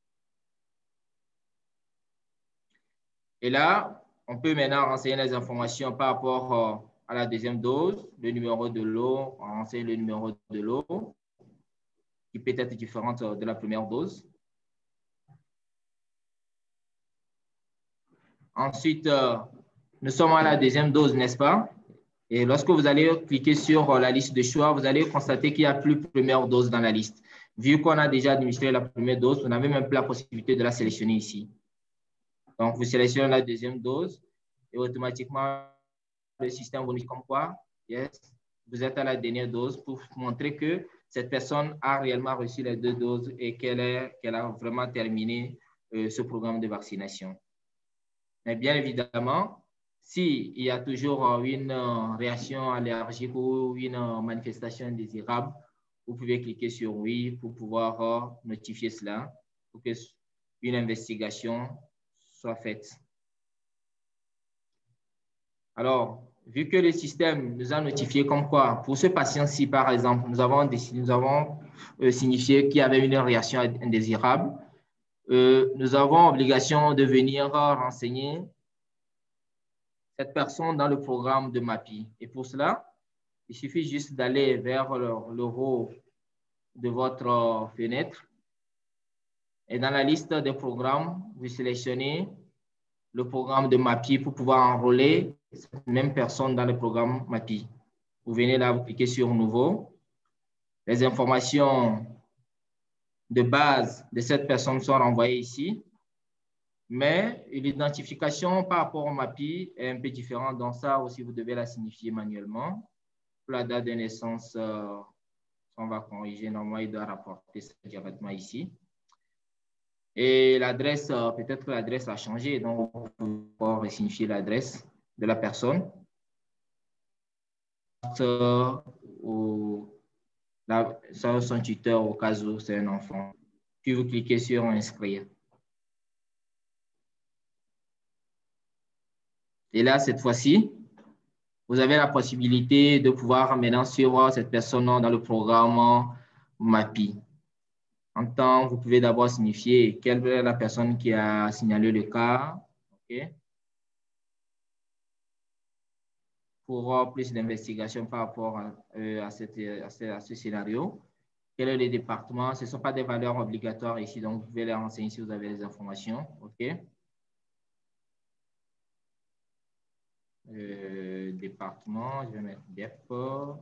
Et là, on peut maintenant renseigner les informations par rapport à la deuxième dose, le numéro de lot, on renseigne le numéro de lot, qui peut être différent de la première dose. Ensuite, nous sommes à la deuxième dose, n'est-ce pas? Et lorsque vous allez cliquer sur la liste de choix, vous allez constater qu'il n'y a plus de première dose dans la liste. Vu qu'on a déjà administré la première dose, vous n'avez même plus la possibilité de la sélectionner ici. Donc, vous sélectionnez la deuxième dose et automatiquement, le système vous dit comme quoi, yes, vous êtes à la dernière dose pour montrer que cette personne a réellement reçu les deux doses et qu'elle qu'elle a vraiment terminé euh, ce programme de vaccination. Mais bien évidemment, s'il y a toujours une réaction allergique ou une manifestation indésirable, vous pouvez cliquer sur oui pour pouvoir euh, notifier cela, pour qu'une investigation soit faite. Alors, vu que le système nous a notifié comme quoi, pour ce patient-ci, par exemple, nous avons, nous avons euh, signifié qu'il y avait une réaction indésirable, euh, nous avons obligation de venir renseigner cette personne dans le programme de MAPI. Et pour cela, il suffit juste d'aller vers le, le haut de votre fenêtre. Et dans la liste des programmes, vous sélectionnez le programme de MAPI pour pouvoir enrôler cette même personne dans le programme MAPI. Vous venez là, vous cliquez sur Nouveau. Les informations de base de cette personne sont renvoyées ici. Mais l'identification par rapport au MAPI est un peu différente. Donc ça aussi, vous devez la signifier manuellement. Pour la date de naissance, euh, on va corriger. Normalement, il doit rapporter ça directement ici. Et l'adresse, euh, peut-être que l'adresse a changé. Donc, on peut signifier l'adresse de la personne. Euh, ou la, son tuteur au cas où c'est un enfant. Puis vous cliquez sur Inscrire. Et là, cette fois-ci, vous avez la possibilité de pouvoir maintenant suivre cette personne dans le programme MAPI. En temps, vous pouvez d'abord signifier quelle est la personne qui a signalé le cas. Okay. Pour plus d'investigation par rapport à, euh, à, cette, à, ce, à ce scénario. Quel est le département? Ce ne sont pas des valeurs obligatoires ici, donc vous pouvez les renseigner si vous avez les informations. OK. Euh, département, je vais mettre dépôt.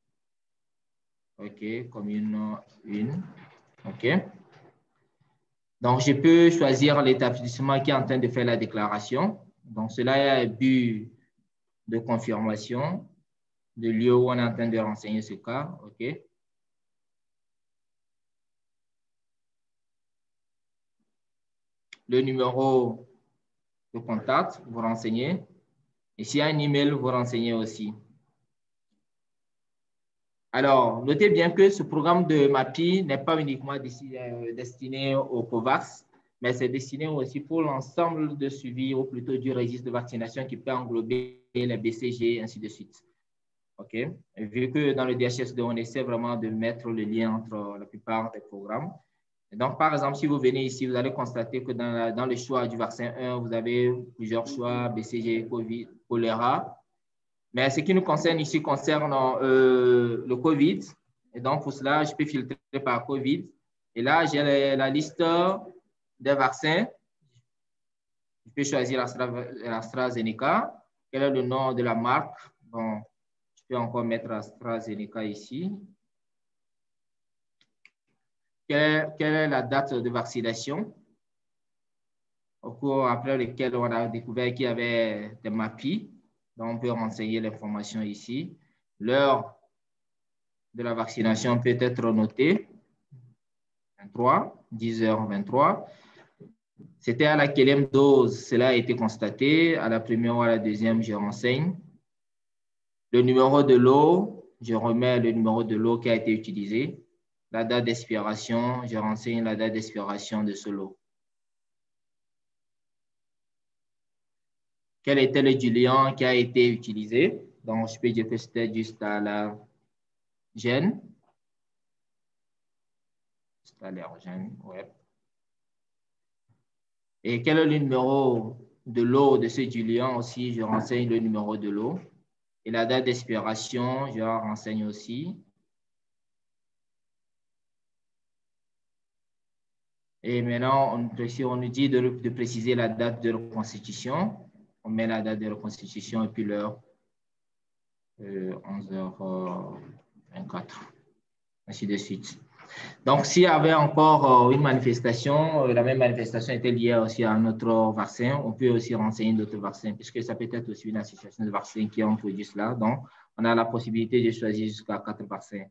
OK, commune une. OK. Donc, je peux choisir l'établissement qui est en train de faire la déclaration. Donc, cela est un but de confirmation de lieu où on est en train de renseigner ce cas. OK. Le numéro de contact, vous renseignez. Et s'il y a un email, vous renseignez aussi. Alors, notez bien que ce programme de MAPI n'est pas uniquement destiné au COVAX, mais c'est destiné aussi pour l'ensemble de suivi, ou plutôt du registre de vaccination qui peut englober les B C G, ainsi de suite. OK? Et vu que dans le D H S deux, on essaie vraiment de mettre le lien entre la plupart des programmes. Et donc, par exemple, si vous venez ici, vous allez constater que dans, la, dans le choix du vaccin un, vous avez plusieurs choix, B C G, COVID, choléra. Mais ce qui nous concerne ici concerne euh, le COVID. Et donc, pour cela, je peux filtrer par COVID. Et là, j'ai la, la liste des vaccins. Je peux choisir l'AstraZeneca. Quel est le nom de la marque? Bon, je peux encore mettre AstraZeneca ici. Quelle est, quelle est la date de vaccination au cours après lequel on a découvert qu'il y avait des MAPI. Donc, on peut renseigner l'information ici. L'heure de la vaccination peut être notée. vingt-trois, dix heures vingt-trois. C'était à laquelle dose cela a été constaté. À la première ou à la deuxième, je renseigne. Le numéro de lot, je remets le numéro de lot qui a été utilisé. La date d'expiration, je renseigne la date d'expiration de ce lot. Quel était le diluant qui a été utilisé? Donc, je peux dire que c'était juste à la gène. C'est à l'ergène, ouais. Et quel est le numéro de l'eau de ce diluant aussi? Je renseigne le numéro de l'eau. Et la date d'expiration, je la renseigne aussi. Et maintenant, on, si on nous dit de, de préciser la date de reconstitution, on met la date de reconstitution et puis l'heure, euh, onze heures vingt-quatre, ainsi de suite. Donc, s'il y avait encore euh, une manifestation, euh, la même manifestation était liée aussi à un autre vaccin, on peut aussi renseigner d'autres vaccins, puisque ça peut être aussi une association de vaccins qui ont produit cela. Donc, on a la possibilité de choisir jusqu'à quatre vaccins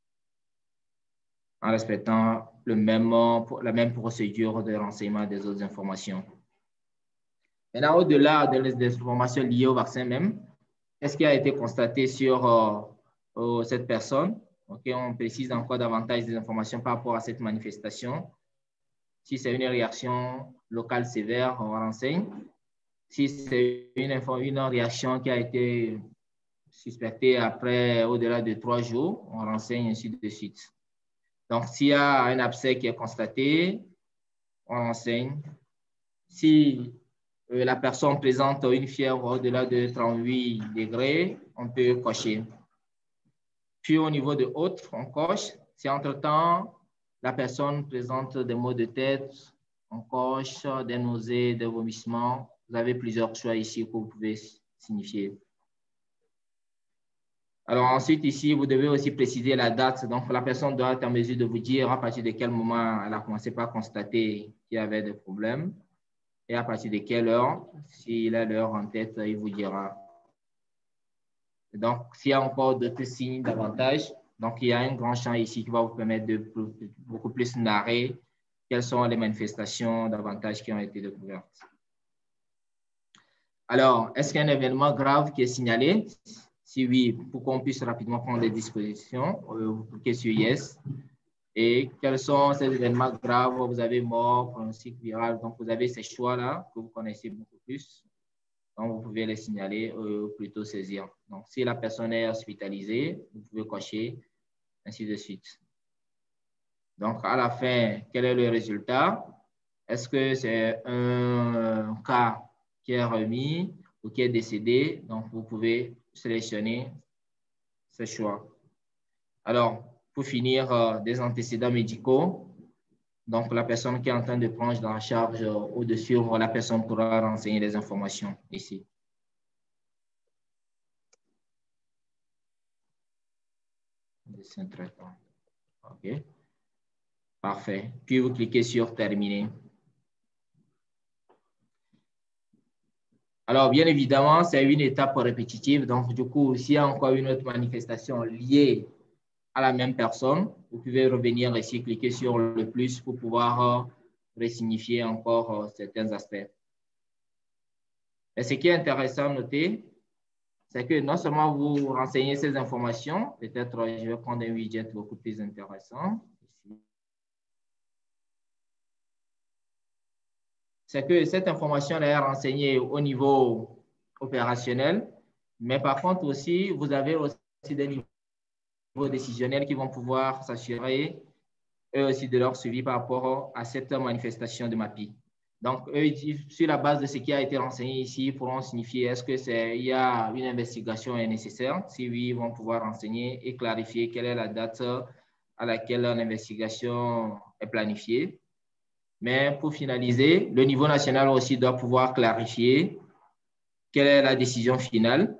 en respectant le même, la même procédure de renseignement des autres informations. Maintenant, au-delà des informations liées au vaccin même, qu'est-ce qui a été constaté sur euh, euh, cette personne? Okay, on précise encore davantage des informations par rapport à cette manifestation. Si c'est une réaction locale sévère, on renseigne. Si c'est une, une réaction qui a été suspectée après au-delà de trois jours, on renseigne ainsi de suite. Donc, s'il y a un abcès qui est constaté, on renseigne. Si euh, la personne présente une fièvre au-delà de trente-huit degrés, on peut cocher. Puis, au niveau de autres, on coche. Si entre-temps, la personne présente des maux de tête, on coche, des nausées, des vomissements. Vous avez plusieurs choix ici que vous pouvez signifier. Alors ensuite, ici, vous devez aussi préciser la date. Donc, la personne doit être en mesure de vous dire à partir de quel moment elle a commencé par constater qu'il y avait des problèmes et à partir de quelle heure. S'il a l'heure en tête, il vous dira. Donc, s'il y a encore d'autres signes davantage, donc il y a un grand champ ici qui va vous permettre de beaucoup plus narrer quelles sont les manifestations davantage qui ont été découvertes. Alors, est-ce qu'il y a un événement grave qui est signalé? Si oui, pour qu'on puisse rapidement prendre des dispositions, vous cliquez sur Yes. Et quels sont ces événements graves? Vous avez mort, pronostic viral. Donc, vous avez ces choix-là que vous connaissez beaucoup plus. Donc, vous pouvez les signaler ou plutôt saisir. Donc, si la personne est hospitalisée, vous pouvez cocher, ainsi de suite. Donc, à la fin, quel est le résultat? Est-ce que c'est un cas qui est remis ou qui est décédé? Donc, vous pouvez sélectionner ce choix. Alors, pour finir, euh, des antécédents médicaux. Donc, la personne qui est en train de prendre en charge euh, ou de suivre la personne pourra renseigner les informations ici. Dessin traitant. OK. Parfait. Puis, vous cliquez sur Terminer. Alors, bien évidemment, c'est une étape répétitive. Donc, du coup, s'il y a encore une autre manifestation liée à la même personne, vous pouvez revenir ici, cliquer sur le plus pour pouvoir euh, resignifier encore euh, certains aspects. Et ce qui est intéressant à noter, c'est que non seulement vous renseignez ces informations, peut-être je vais prendre un widget beaucoup plus intéressant. C'est que cette information est renseignée au niveau opérationnel, mais par contre aussi, vous avez aussi des niveaux décisionnels qui vont pouvoir s'assurer eux aussi de leur suivi par rapport à cette manifestation de MAPI. Donc, eux, sur la base de ce qui a été renseigné ici, ils pourront signifier est-ce qu'il y a une investigation est nécessaire. Si oui, ils vont pouvoir renseigner et clarifier quelle est la date à laquelle l'investigation est planifiée. Mais pour finaliser, le niveau national aussi doit pouvoir clarifier quelle est la décision finale,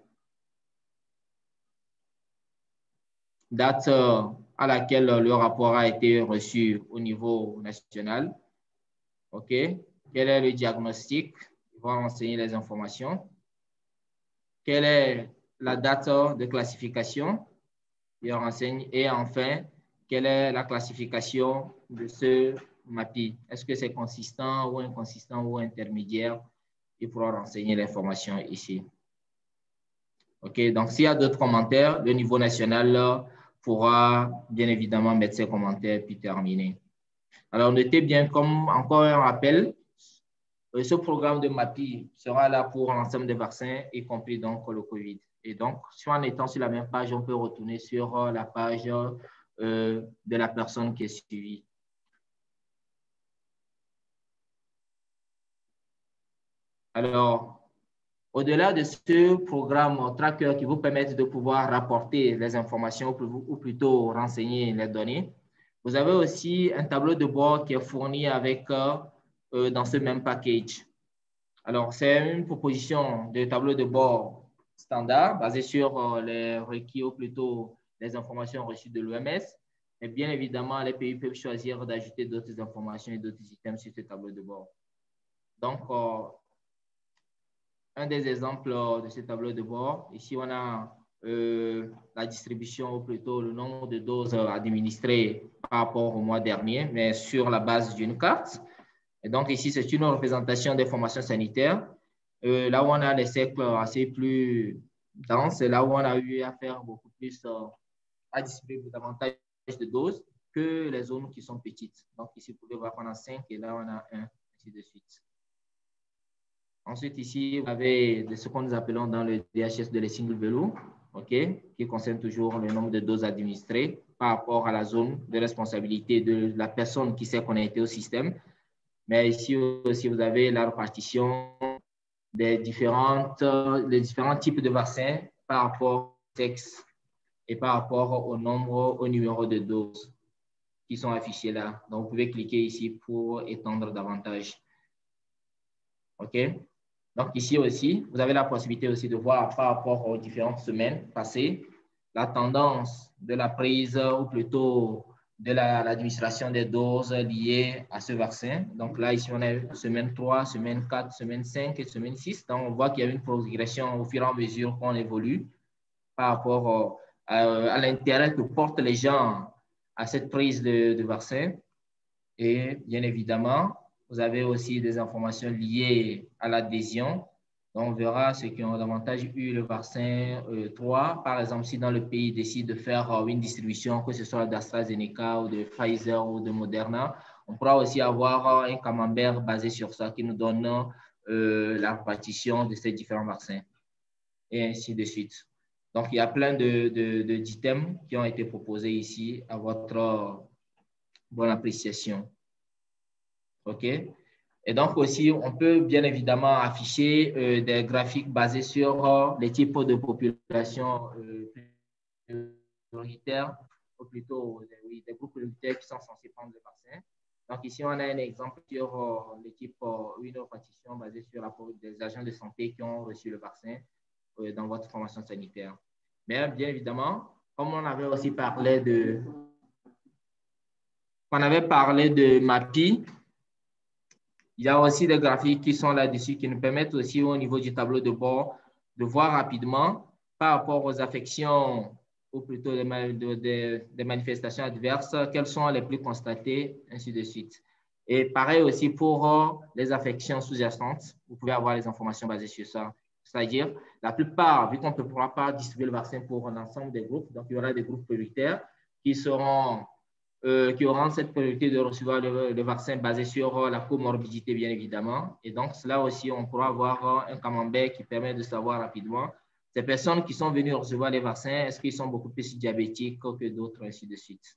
date à laquelle le rapport a été reçu au niveau national. OK. Quel est le diagnostic? Ils vont renseigner les informations. Quelle est la date de classification? Ils renseignent. Et enfin, quelle est la classification de ce MAPI? Est-ce que c'est consistant ou inconsistant ou intermédiaire? Ils pourront renseigner l'information ici. OK. Donc, s'il y a d'autres commentaires, le niveau national pourra bien évidemment mettre ses commentaires puis terminer. Alors, notez bien, comme encore un rappel, ce programme de MAPI sera là pour l'ensemble des vaccins, y compris donc le COVID. Et donc, si en étant sur la même page, on peut retourner sur la page euh, de la personne qui est suivie. Alors, au-delà de ce programme tracker qui vous permet de pouvoir rapporter les informations ou plutôt renseigner les données, vous avez aussi un tableau de bord qui est fourni avec, euh, dans ce même package. Alors, c'est une proposition de tableau de bord standard basé sur euh, les requis ou plutôt les informations reçues de l'O M S. Et bien évidemment, les pays peuvent choisir d'ajouter d'autres informations et d'autres items sur ce tableau de bord. Donc, euh, un des exemples de ce tableau de bord, ici, on a euh, la distribution ou plutôt le nombre de doses administrées par rapport au mois dernier, mais sur la base d'une carte. Et donc, ici, c'est une représentation des formations sanitaires. Euh, là où on a des cercles assez plus denses, c'est là où on a eu à faire beaucoup plus euh, à distribuer davantage de doses que les zones qui sont petites. Donc, ici, vous pouvez voir qu'on a cinq et là, on a un, ainsi de suite. Ensuite, ici, vous avez ce que nous appelons dans le D H S de les single velours, okay, qui concerne toujours le nombre de doses administrées par rapport à la zone de responsabilité de la personne qui s'est connectée au système. Mais ici aussi, vous avez la répartition des différentes, les différents types de vaccins par rapport au sexe et par rapport au nombre, au numéro de doses qui sont affichés là. Donc, vous pouvez cliquer ici pour étendre davantage. OK? Donc, ici aussi, vous avez la possibilité aussi de voir par rapport aux différentes semaines passées, la tendance de la prise ou plutôt de l'administration la, des doses liées à ce vaccin. Donc là, ici, on a semaine trois, semaine quatre, semaine cinq et semaine six. Donc, on voit qu'il y a une progression au fur et à mesure qu'on évolue par rapport au, à, à l'intérêt que portent les gens à cette prise de, de vaccin. Et bien évidemment, vous avez aussi des informations liées à l'adhésion. Donc, on verra ceux qui ont davantage eu le vaccin euh, trois. Par exemple, si dans le pays décide de faire euh, une distribution, que ce soit d'AstraZeneca ou de Pfizer ou de Moderna, on pourra aussi avoir euh, un camembert basé sur ça qui nous donne euh, la répartition de ces différents vaccins et ainsi de suite. Donc, il y a plein de, de, de, d'items qui ont été proposés ici à votre euh, bonne appréciation. OK? Et donc aussi, on peut bien évidemment afficher euh, des graphiques basés sur euh, les types de population euh, prioritaires, ou plutôt oui, des groupes prioritaires qui sont censés prendre le vaccin. Donc ici, on a un exemple sur euh, les types, euh, une répartition basée sur la, des agents de santé qui ont reçu le vaccin euh, dans votre formation sanitaire. Mais bien évidemment, comme on avait aussi parlé de, on avait parlé de MAPI, il y a aussi des graphiques qui sont là-dessus qui nous permettent aussi au niveau du tableau de bord de voir rapidement par rapport aux affections ou plutôt des, de, de, des manifestations adverses, quelles sont les plus constatées, ainsi de suite. Et pareil aussi pour les affections sous-jacentes, vous pouvez avoir les informations basées sur ça. C'est-à-dire, la plupart, vu qu'on ne pourra pas distribuer le vaccin pour l'ensemble des groupes, donc il y aura des groupes prioritaires qui seront Euh, qui auront cette priorité de recevoir le, le vaccin basé sur la comorbidité, bien évidemment. Et donc, là aussi, on pourra avoir un camembert qui permet de savoir rapidement ces personnes qui sont venues recevoir les vaccins, est-ce qu'ils sont beaucoup plus diabétiques que d'autres, ainsi de suite.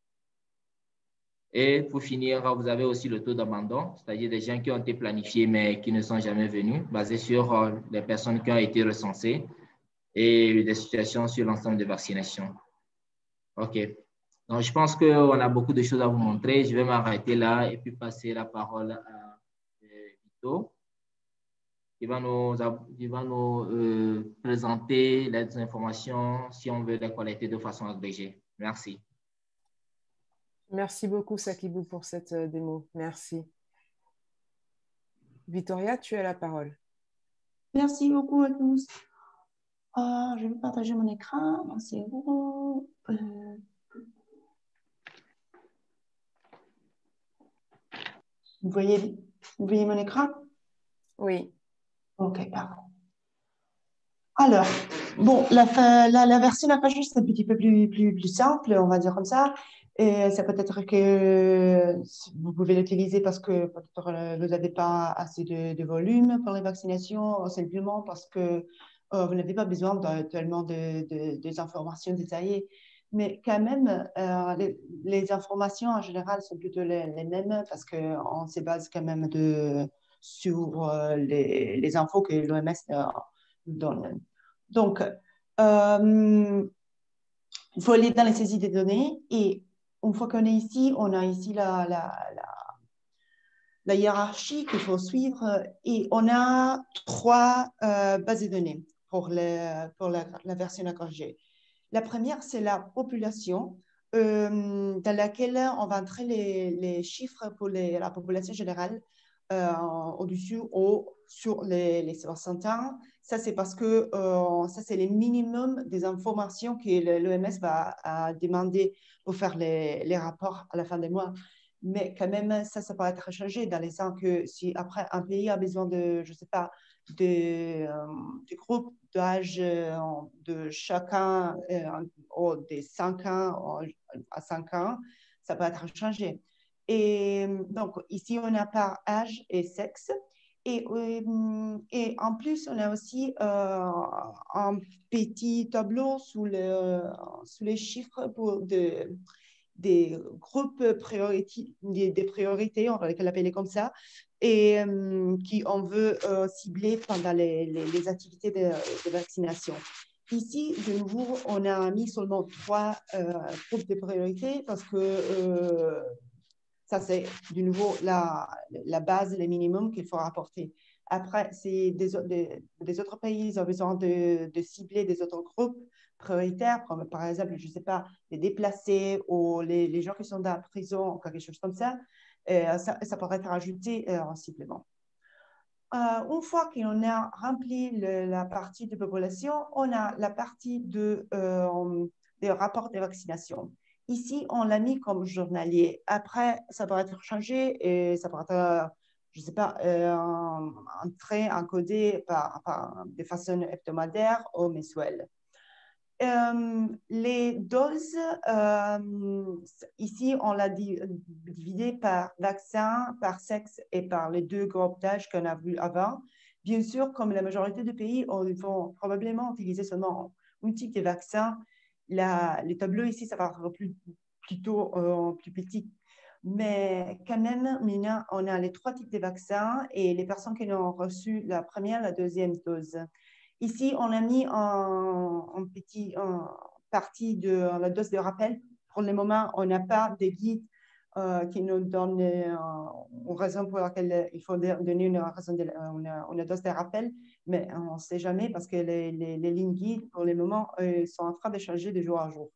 Et pour finir, vous avez aussi le taux d'abandon, c'est-à-dire des gens qui ont été planifiés mais qui ne sont jamais venus, basé sur les personnes qui ont été recensées et des situations sur l'ensemble des vaccinations. OK. Donc, je pense qu'on a beaucoup de choses à vous montrer. Je vais m'arrêter là et puis passer la parole à Vito, qui va nous, qui va nous euh, présenter les informations si on veut les collecter de façon agrégée. Merci. Merci beaucoup, Sakibou, pour cette euh, démo. Merci. Victoria, tu as la parole. Merci beaucoup à tous. Euh, je vais partager mon écran. C'est bon. Euh... Vous voyez, vous voyez mon écran? Oui. OK, pardon. Alors, bon, la, la, la version de la page c'est un petit peu plus, plus, plus simple, on va dire comme ça. Et c'est peut-être que vous pouvez l'utiliser parce que peut-être vous n'avez pas assez de, de volume pour les vaccinations, simplement parce que euh, vous n'avez pas besoin de, tellement de, de, de informations détaillées. Mais quand même, euh, les, les informations en général sont plutôt les, les mêmes parce qu'on se base quand même de, sur euh, les, les infos que l'O M S euh, nous donne. Donc, euh, il faut aller dans les saisies des données et une fois qu'on est ici, on a ici la, la, la, la hiérarchie qu'il faut suivre et on a trois euh, bases de données pour, les, pour la, la version agrégée. La première, c'est la population, euh, dans laquelle on va entrer les, les chiffres pour les, la population générale euh, au-dessus ou sur les, les soixante ans. Ça, c'est parce que euh, ça, c'est le minimum des informations que l'O M S va demander pour faire les, les rapports à la fin des mois. Mais quand même, ça, ça peut être changé dans les sens que si après un pays a besoin de, je ne sais pas, de, euh, de groupes d'âge de chacun, euh, des cinq ans à cinq ans, ça peut être changé. Et donc, ici, on a par âge et sexe. Et, et en plus, on a aussi euh, un petit tableau sous, le, sous les chiffres pour de, des groupes priorité, des, des priorités, on va les appeler comme ça, et euh, qui on veut euh, cibler pendant les, les, les activités de, de vaccination. Ici, de nouveau, on a mis seulement trois euh, groupes de priorité parce que euh, ça, c'est de nouveau la, la base, le minimum qu'il faut rapporter. Après, c'est des, des, des autres pays, ils ont besoin de, de cibler des autres groupes prioritaires, comme par exemple, je ne sais pas, les déplacés ou les, les gens qui sont dans la prison, ou quelque chose comme ça. Euh, ça, ça pourrait être ajouté euh, en supplément. Euh, une fois qu'on a rempli le, la partie de population, on a la partie de, euh, des rapports de vaccination. Ici, on l'a mis comme journalier. Après, ça pourrait être changé et ça pourrait être, je ne sais pas, euh, entré, encodé par, par, de façon hebdomadaire ou mensuelle. Euh, les doses, euh, ici, on l'a divisé par vaccin, par sexe et par les deux groupes d'âge qu'on a vus avant. Bien sûr, comme la majorité des pays, ils vont probablement utiliser seulement un type de vaccin. La, les tableaux ici, ça va être plus, plutôt euh, plus petit. Mais quand même, maintenant, on a les trois types de vaccins et les personnes qui ont reçu la première, la deuxième dose. Ici, on a mis en, en petit en partie de la dose de rappel. Pour le moment, on n'a pas de guide euh, qui nous donne euh, une raison pour laquelle il faut donner une, raison de, une, une dose de rappel, mais on ne sait jamais parce que les, les, les lignes guides, pour le moment, euh, sont en train de changer de jour à jour.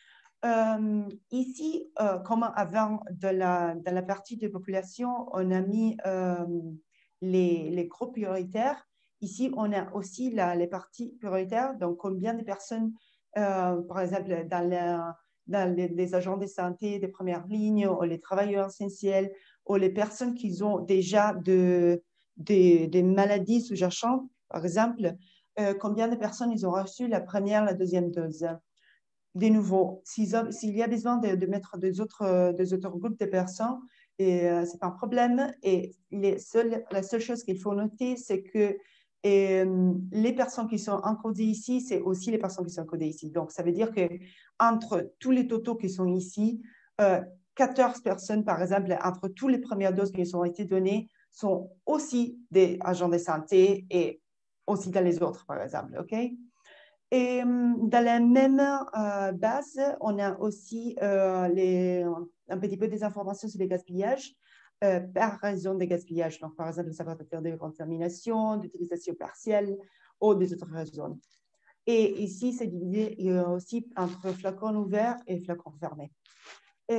Euh, ici, euh, comme avant de la, de la partie de population, on a mis euh, les, les groupes prioritaires. Ici, on a aussi la, les parties prioritaires, donc combien de personnes, euh, par exemple, dans, la, dans les, les agents de santé de première ligne, ou les travailleurs essentiels, ou les personnes qui ont déjà de, de, des maladies sous-jacentes, par exemple, euh, combien de personnes ils ont reçu la première, la deuxième dose. De nouveau, s'il y a besoin de, de mettre des autres, des autres groupes de personnes, et euh, c'est pas un problème. Et les seuls, la seule chose qu'il faut noter, c'est que et, euh, les personnes qui sont encodées ici, c'est aussi les personnes qui sont encodées ici. Donc, ça veut dire qu'entre tous les totaux qui sont ici, euh, quatorze personnes, par exemple, entre toutes les premières doses qui ont été données, sont aussi des agents de santé et aussi dans les autres, par exemple. OK? Et dans la même euh, base, on a aussi euh, les, un petit peu des informations sur les gaspillages euh, par raison des gaspillages. Donc, par exemple, ça va être de contamination, d'utilisation partielle ou des autres raisons. Et ici, c'est divisé aussi entre flacons ouverts et flacons fermés. Et,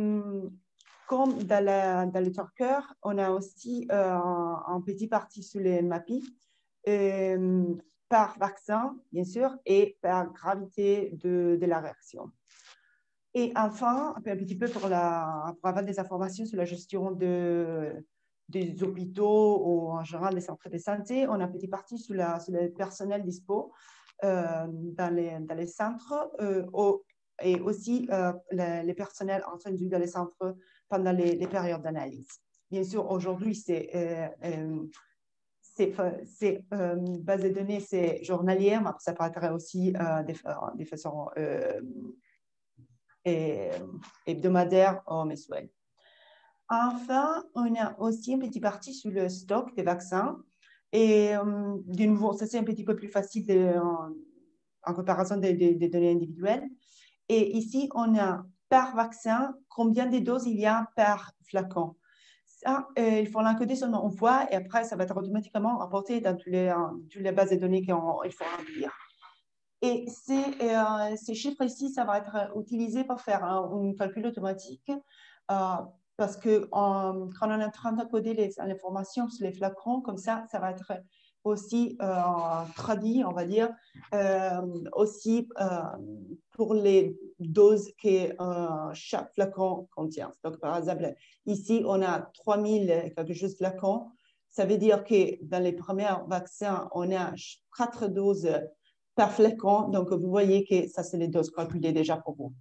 comme dans, la, dans le torqueur, on a aussi euh, un petit parti sur les M A P I. Et, par vaccin, bien sûr, et par gravité de, de la réaction. Et enfin, un petit peu pour, la, pour avoir des informations sur la gestion de, des hôpitaux ou en général des centres de santé, on a une petite partie sur, la, sur le personnel dispo euh, dans, les, dans les centres euh, au, et aussi euh, les, les personnels entendus dans les centres pendant les, les périodes d'analyse. Bien sûr, aujourd'hui, c'est... Euh, euh, c'est euh, base de données, c'est journalière, mais ça peut être aussi euh, de, de façon euh, et, hebdomadaire ou mensuelle. Enfin, on a aussi une petite partie sur le stock des vaccins. Et euh, de nouveau, ça c'est un petit peu plus facile de, en, en comparaison des de, de données individuelles. Et ici, on a par vaccin combien de doses il y a par flacon. Ça, euh, il faut l'encoder seulement une fois et après, ça va être automatiquement rapporté dans toutes les, euh, toutes les bases de données qu'il faut remplir. Et ces, euh, ces chiffres ici, ça va être utilisé pour faire un, un calcul automatique euh, parce que on, quand on est en train d'encoder l'information sur les flacons, comme ça, ça va être aussi euh, traduit, on va dire, euh, aussi euh, pour les doses que euh, chaque flacon contient. Donc, par exemple, ici, on a trois mille quelque chose flacons. Ça veut dire que dans les premiers vaccins, on a quatre doses par flacon. Donc, vous voyez que ça, c'est les doses calculées déjà pour vous.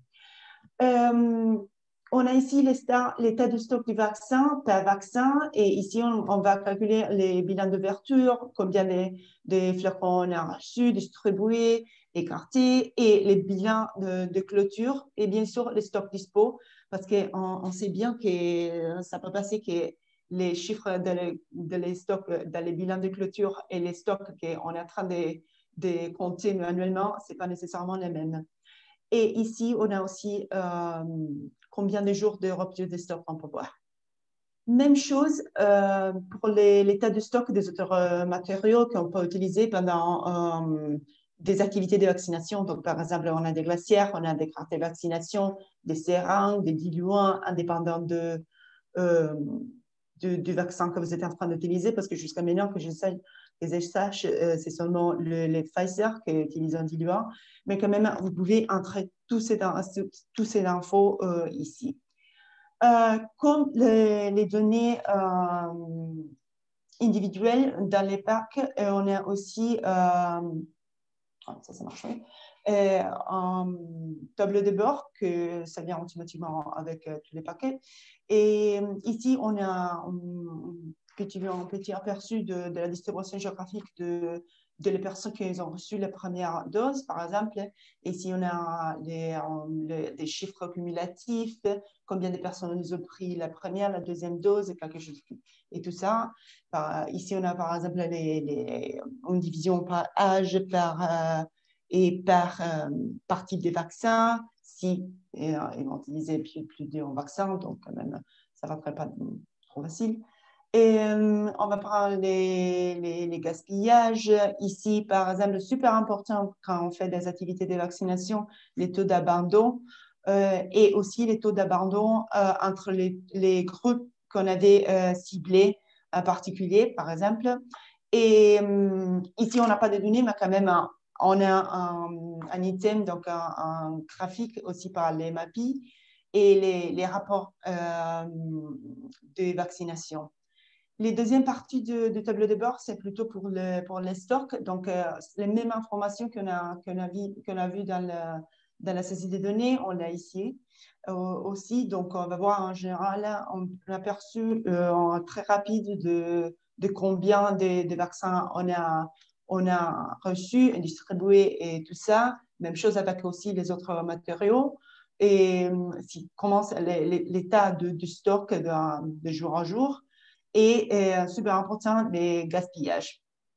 Euh, on a ici l'état de stock du vaccin par vaccin. Et ici, on, on va calculer les bilans d'ouverture, combien de, de flacons on a reçus, distribués, écartés, et les bilans de, de clôture. Et bien sûr, les stocks dispo, parce qu'on on sait bien que ça peut passer que les chiffres de les, de les stocks, dans les bilans de clôture et les stocks qu'on est en train de, de compter manuellement, ce n'est pas nécessairement les mêmes. Et ici, on a aussi euh, combien de jours de rupture de stock on peut voir. Même chose euh, pour l'état de stock des autres euh, matériaux qu'on peut utiliser pendant euh, des activités de vaccination. Donc, par exemple, on a des glacières, on a des cartes de vaccination, des seringues, des diluants, indépendants de... Euh, Du, du vaccin que vous êtes en train d'utiliser, parce que jusqu'à maintenant, que je sache, que je sache euh, c'est seulement le, les Pfizer qui utilisent un diluant, mais quand même, vous pouvez entrer tous ces, tous ces infos euh, ici. Euh, comme les, les données euh, individuelles dans les packs, euh, on a aussi, euh, oh, ça, ça marche, oui. Euh, un tableau de bord que ça vient automatiquement avec euh, tous les paquets. Et euh, ici, on a un petit, un petit aperçu de, de la distribution géographique de, de les personnes qui ont reçu la première dose, par exemple. Ici, on a les, les, des chiffres cumulatifs, combien de personnes ont pris la première, la deuxième dose, et quelque chose. Et tout ça. Par, ici, on a par exemple les, les, une division par âge, par... Euh, et par, euh, par type de vaccin, si et, euh, ils vont utiliser plus, plus d'un vaccin, donc quand même, ça ne va pas être trop facile. Et euh, on va prendre les, les, les gaspillages. Ici, par exemple, super important quand on fait des activités de vaccination, les taux d'abandon euh, et aussi les taux d'abandon euh, entre les, les groupes qu'on avait euh, ciblés en particulier, par exemple. Et euh, ici, on n'a pas de données, mais quand même, un, on a un, un item, donc un, un graphique aussi par les M A P I et les, les rapports euh, de vaccination. Les deuxièmes parties du, du tableau de bord, c'est plutôt pour, le, pour les stocks. Donc, euh, les mêmes informations qu'on a, qu'on a vues qu'on a vu dans, le, dans la saisie des données, on l'a ici euh, aussi. Donc, on va voir en général un, un aperçu euh, très rapide de, de combien de, de vaccins on a, on a reçu et distribué et tout ça. Même chose avec aussi les autres matériaux. Et si commence l'état du stock de, de jour en jour. Et euh, super important, les gaspillages.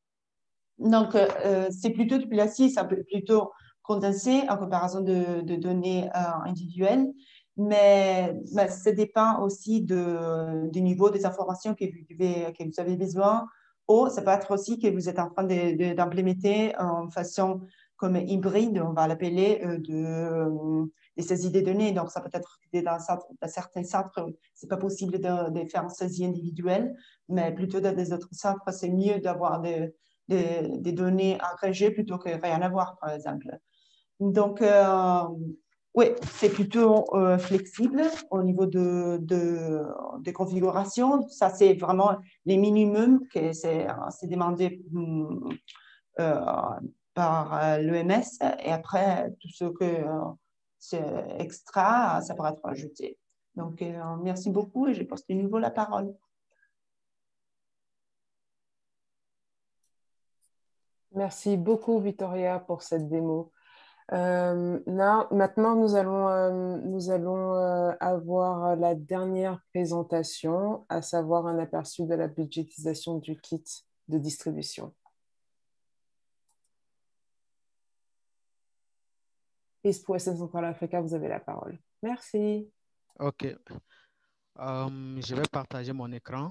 Donc, euh, c'est plutôt du plastique, c'est plutôt condensé en comparaison de, de données euh, individuelles, mais, mais ça dépend aussi de, du niveau des informations que vous, devez, que vous avez besoin. Ou ça peut être aussi que vous êtes en train d'implémenter de, de, en façon comme hybride, on va l'appeler, euh, de, de saisies des données. Donc, ça peut être que dans, dans certains centres, ce n'est pas possible de, de faire une saisie individuelle, mais plutôt dans des autres centres, c'est mieux d'avoir des, des, des données agrégées plutôt que rien à voir, par exemple. Donc, euh, oui, c'est plutôt euh, flexible au niveau de, de, de configuration. Ça, c'est vraiment les minimums que c'est demandé euh, par l'O M S. Et après, tout ce que euh, c'est extra, ça pourra être ajouté. Donc, euh, merci beaucoup et je passe de nouveau la parole. Merci beaucoup, Victoria, pour cette démo. Euh, là, maintenant, nous allons, euh, nous allons euh, avoir la dernière présentation, à savoir un aperçu de la budgétisation du kit de distribution. East pour S N Central Africa, vous avez la parole. Merci. OK. Um, je vais partager mon écran.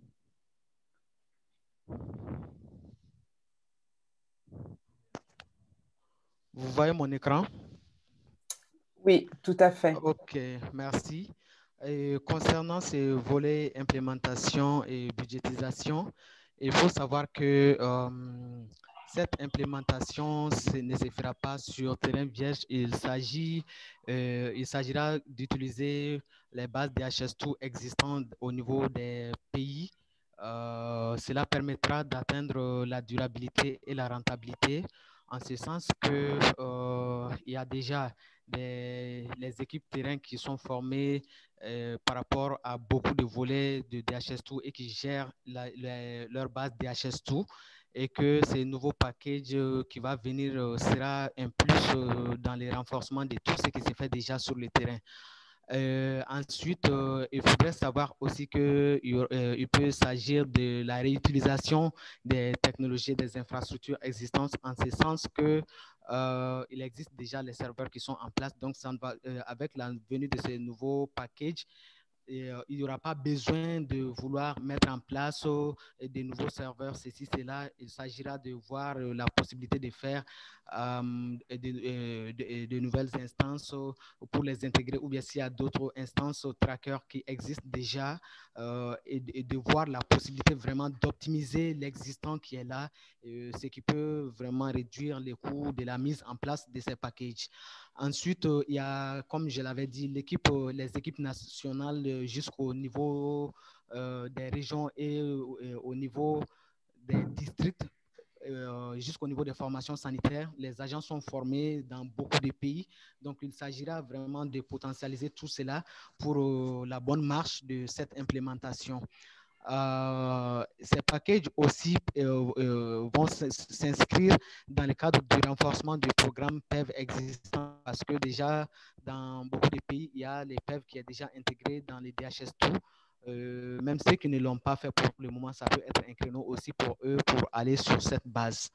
Vous voyez mon écran? Oui, tout à fait. OK, merci. Et concernant ce volet implémentation et budgétisation, il faut savoir que um, cette implémentation ne se fera pas sur terrain vierge. Il s'agit, euh, il s'agira d'utiliser les bases D H S deux existantes au niveau des pays Euh, cela permettra d'atteindre la durabilité et la rentabilité, en ce sens que euh, il y a déjà des, les équipes terrain qui sont formées euh, par rapport à beaucoup de volets de D H S deux et qui gèrent la, la, leur base D H S deux, et que ce nouveau package euh, qui va venir euh, sera un plus euh, dans les renforcements de tout ce qui se fait déjà sur le terrain. Euh, ensuite, euh, il faudrait savoir aussi qu'il euh, il peut s'agir de la réutilisation des technologies, des infrastructures existantes, en ce sens que euh, il existe déjà les serveurs qui sont en place. Donc, ça va, euh, avec la venue de ces nouveaux packages, et, euh, il n'y aura pas besoin de vouloir mettre en place euh, des nouveaux serveurs, ceci, cela. Il s'agira de voir euh, la possibilité de faire euh, de, de, de, de nouvelles instances euh, pour les intégrer, ou bien s'il y a d'autres instances trackers qui existent déjà, euh, et, et de voir la possibilité vraiment d'optimiser l'existant qui est là, euh, ce qui peut vraiment réduire les coûts de la mise en place de ces packages. Ensuite, euh, il y a, comme je l'avais dit, l'équipe, euh, les équipes nationales euh, jusqu'au niveau euh, des régions et euh, au niveau des districts, euh, jusqu'au niveau des formations sanitaires. Les agents sont formés dans beaucoup de pays. Donc, il s'agira vraiment de potentialiser tout cela pour euh, la bonne marche de cette implémentation. Euh, ces packages aussi euh, euh, vont s'inscrire dans le cadre du renforcement du programme P E V existant, parce que déjà dans beaucoup de pays, il y a les P E V qui est déjà intégré dans les D H S deux. Euh, même ceux qui ne l'ont pas fait pour le moment, ça peut être un créneau aussi pour eux pour aller sur cette base.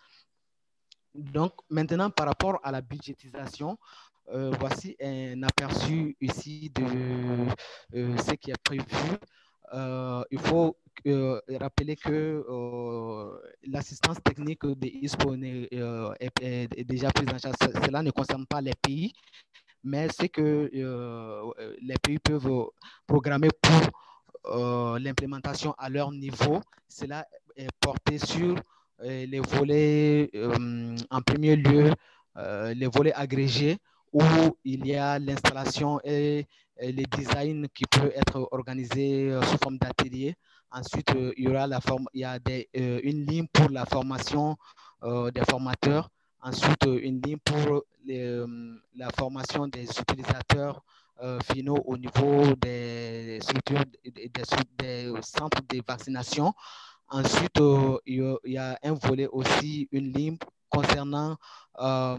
Donc maintenant, par rapport à la budgétisation, euh, voici un aperçu ici de euh, ce qui est prévu. Euh, il faut euh, rappeler que euh, l'assistance technique de I S P O euh, est, est, est déjà prise en charge. Cela ne concerne pas les pays, mais c'est que euh, les pays peuvent programmer pour euh, l'implémentation à leur niveau. Cela est porté sur euh, les volets, euh, en premier lieu, euh, les volets agrégés, où il y a l'installation et, et les designs qui peuvent être organisés euh, sous forme d'atelier. Ensuite, euh, il y aura la forme, il y a des, euh, une ligne pour la formation euh, des formateurs. Ensuite, euh, une ligne pour les, euh, la formation des utilisateurs euh, finaux au niveau des structures, des, des, des centres de vaccination. Ensuite, euh, il y a un volet aussi, une ligne concernant euh,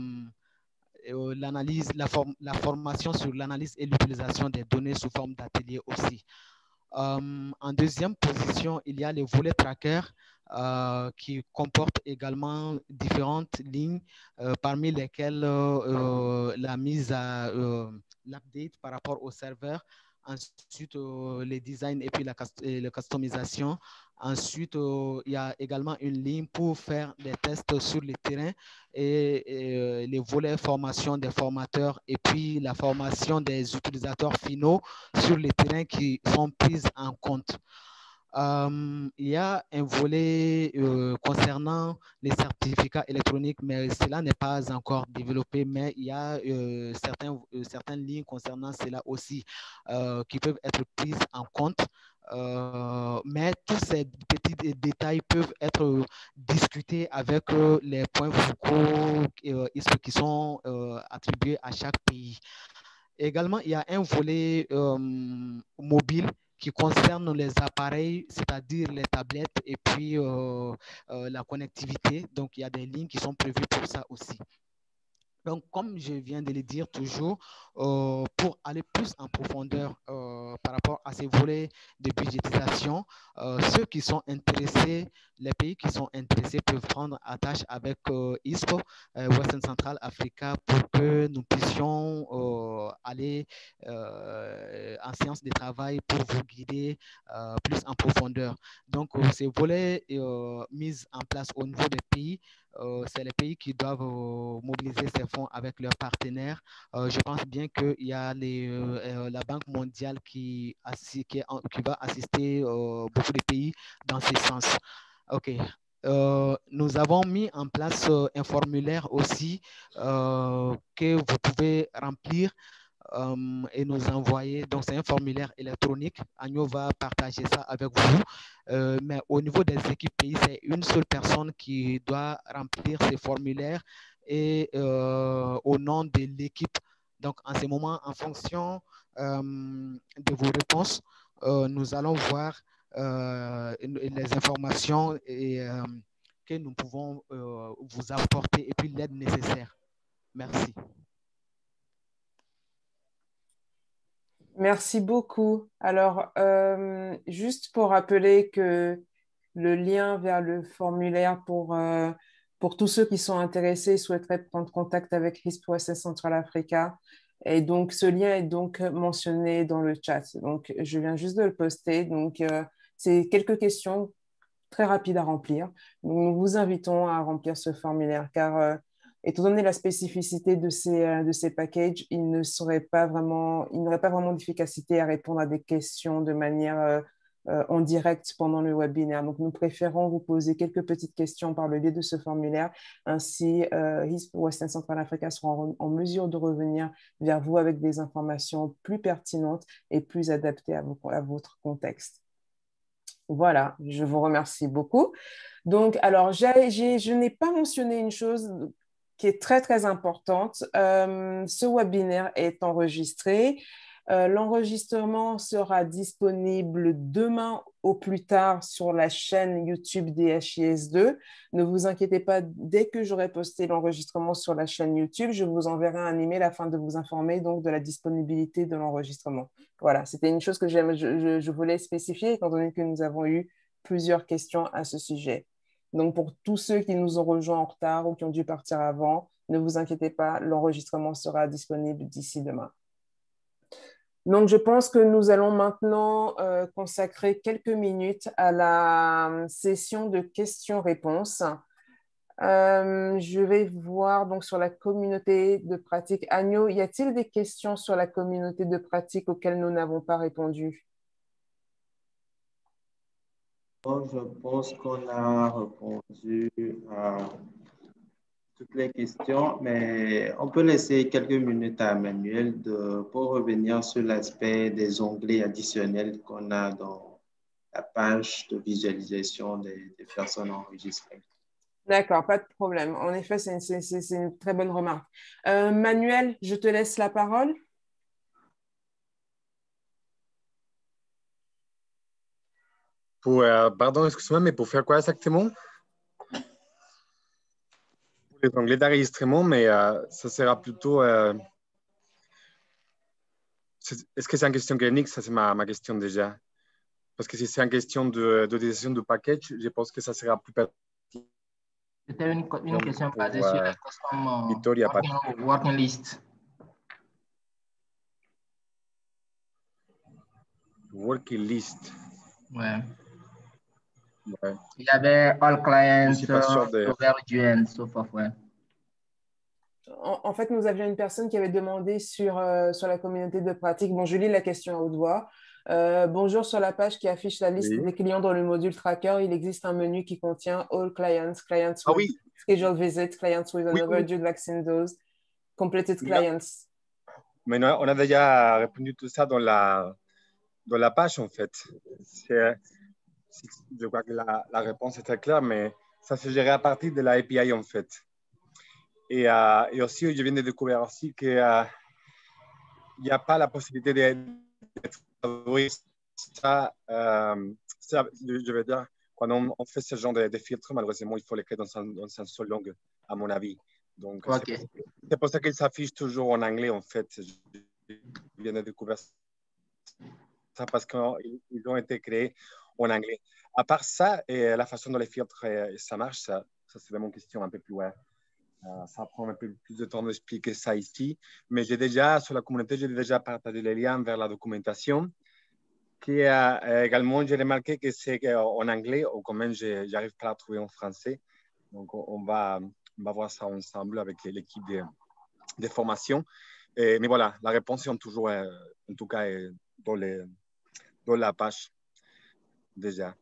l'analyse, la, form la formation sur l'analyse et l'utilisation des données sous forme d'atelier aussi. Euh, en deuxième position, il y a les volets tracker euh, qui comportent également différentes lignes, euh, parmi lesquelles euh, la mise à euh, l'update par rapport au serveur. Ensuite, euh, les designs et puis la, et la customisation. Ensuite, euh, il y a également une ligne pour faire des tests sur le terrain et, et euh, les volets formation des formateurs et puis la formation des utilisateurs finaux sur le terrain qui sont prises en compte. Euh, il y a un volet euh, concernant les certificats électroniques, mais cela n'est pas encore développé, mais il y a euh, certains, euh, certaines lignes concernant cela aussi euh, qui peuvent être prises en compte. Euh, mais tous ces petits détails peuvent être discutés avec euh, les points focaux euh, qui sont euh, attribués à chaque pays. Également, il y a un volet euh, mobile qui concerne les appareils, c'est-à-dire les tablettes et puis euh, euh, la connectivité. Donc, il y a des lignes qui sont prévues pour ça aussi. Donc, comme je viens de le dire toujours, euh, pour aller plus en profondeur euh, par rapport à ces volets de budgétisation, euh, ceux qui sont intéressés, les pays qui sont intéressés peuvent prendre attache avec euh, I S P O, euh, Western Central Africa, pour que nous puissions euh, aller euh, en séance de travail pour vous guider euh, plus en profondeur. Donc, euh, ces volets euh, mis en place au niveau des pays, Euh, c'est les pays qui doivent euh, mobiliser ces fonds avec leurs partenaires. Euh, je pense bien qu'il y a les, euh, la Banque mondiale qui, assi qui, qui va assister euh, beaucoup de pays dans ce sens. OK. Euh, nous avons mis en place euh, un formulaire aussi euh, que vous pouvez remplir euh, et nous envoyer. Donc, c'est un formulaire électronique. Agno va partager ça avec vous. Euh, mais au niveau des équipes pays, c'est une seule personne qui doit remplir ces formulaires et euh, au nom de l'équipe. Donc, en ce moment, en fonction euh, de vos réponses, euh, nous allons voir euh, les informations et, euh, que nous pouvons euh, vous apporter et puis l'aide nécessaire. Merci. Merci beaucoup. Alors, euh, juste pour rappeler que le lien vers le formulaire pour, euh, pour tous ceux qui sont intéressés et souhaiteraient prendre contact avec RISP O S S Central Africa. Et donc, ce lien est donc mentionné dans le chat. Donc, je viens juste de le poster. Donc, euh, c'est quelques questions très rapides à remplir. Donc, nous vous invitons à remplir ce formulaire car, euh, étant donné la spécificité de ces, euh, de ces packages, il ne serait pas vraiment, il n'aurait pas vraiment d'efficacité à répondre à des questions de manière euh, euh, en direct pendant le webinaire. Donc, nous préférons vous poser quelques petites questions par le biais de ce formulaire. Ainsi, euh, RISP Western Central Africa sera en, en mesure de revenir vers vous avec des informations plus pertinentes et plus adaptées à, vos, à votre contexte. Voilà, je vous remercie beaucoup. Donc, alors, j'ai, j'ai, je n'ai pas mentionné une chose qui est très, très importante. Euh, ce webinaire est enregistré. Euh, l'enregistrement sera disponible demain au plus tard sur la chaîne YouTube D H I S deux. Ne vous inquiétez pas, dès que j'aurai posté l'enregistrement sur la chaîne YouTube, je vous enverrai un email afin de vous informer donc de la disponibilité de l'enregistrement. Voilà, c'était une chose que je, je, je voulais spécifier étant donné que nous avons eu plusieurs questions à ce sujet. Donc, pour tous ceux qui nous ont rejoints en retard ou qui ont dû partir avant, ne vous inquiétez pas, l'enregistrement sera disponible d'ici demain. Donc, je pense que nous allons maintenant euh, consacrer quelques minutes à la session de questions-réponses. Euh, je vais voir donc sur la communauté de pratique. Agno, y a-t-il des questions sur la communauté de pratique auxquelles nous n'avons pas répondu? Bon, je pense qu'on a répondu à toutes les questions, mais on peut laisser quelques minutes à Manuel de, pour revenir sur l'aspect des onglets additionnels qu'on a dans la page de visualisation des, des personnes enregistrées. D'accord, pas de problème. En effet, c'est une, c'est, c'est une très bonne remarque. Euh, Manuel, je te laisse la parole. Pour, euh, pardon, excuse-moi, mais pour faire quoi exactement? Pour les onglets d'enregistrement, mais euh, ça sera plutôt... Euh, est-ce que c'est une question clinique? Ça, c'est ma, ma question déjà. Parce que si c'est une question d'utilisation de, de package, je pense que ça sera plus pertinent. C'était une, une Donc, question pour, basée sur euh, la custom uh, Victoria, working, working list. Working list. Ouais. Ouais. Il y avait all clients, de... Overduent, so forth, ouais. En, en fait, nous avions une personne qui avait demandé sur, euh, sur la communauté de pratique. Bon, je lis la question à haute voix. Euh, bonjour, sur la page qui affiche la liste oui. des clients dans le module Tracker, il existe un menu qui contient All Clients, Clients ah, with oui. Scheduled Visit, Clients with an oui, overdue oui. vaccine dose, Completed Clients. Mais non, on a déjà répondu tout ça dans la, dans la page, en fait. Je crois que la, la réponse est très claire, mais ça se gère à partir de la A P I, en fait. Et, euh, et aussi, je viens de découvrir aussi qu'il euh, n'y a pas la possibilité de, de travailler ça, euh, ça, je veux dire, quand on, on fait ce genre de, de filtres, malheureusement, il faut les créer dans un, dans un seul langue, à mon avis. Donc, okay. c'est pour ça qu'il s'affiche toujours en anglais, en fait. Je viens de découvrir ça parce qu'ils ont été créés en anglais. À part ça, et la façon dont les filtres, ça marche, ça, ça c'est vraiment une question un peu plus... Ouais. Euh, ça prend un peu plus de temps d'expliquer ça ici. Mais j'ai déjà, sur la communauté, j'ai déjà partagé les liens vers la documentation. Qui, euh, également, j'ai remarqué que c'est en anglais, ou quand même, je n'arrive pas à la trouver en français. Donc, on va, on va voir ça ensemble avec l'équipe de, de formation. Et, mais voilà, la réponse est toujours, euh, en tout cas, est dans, les, dans la page déjà.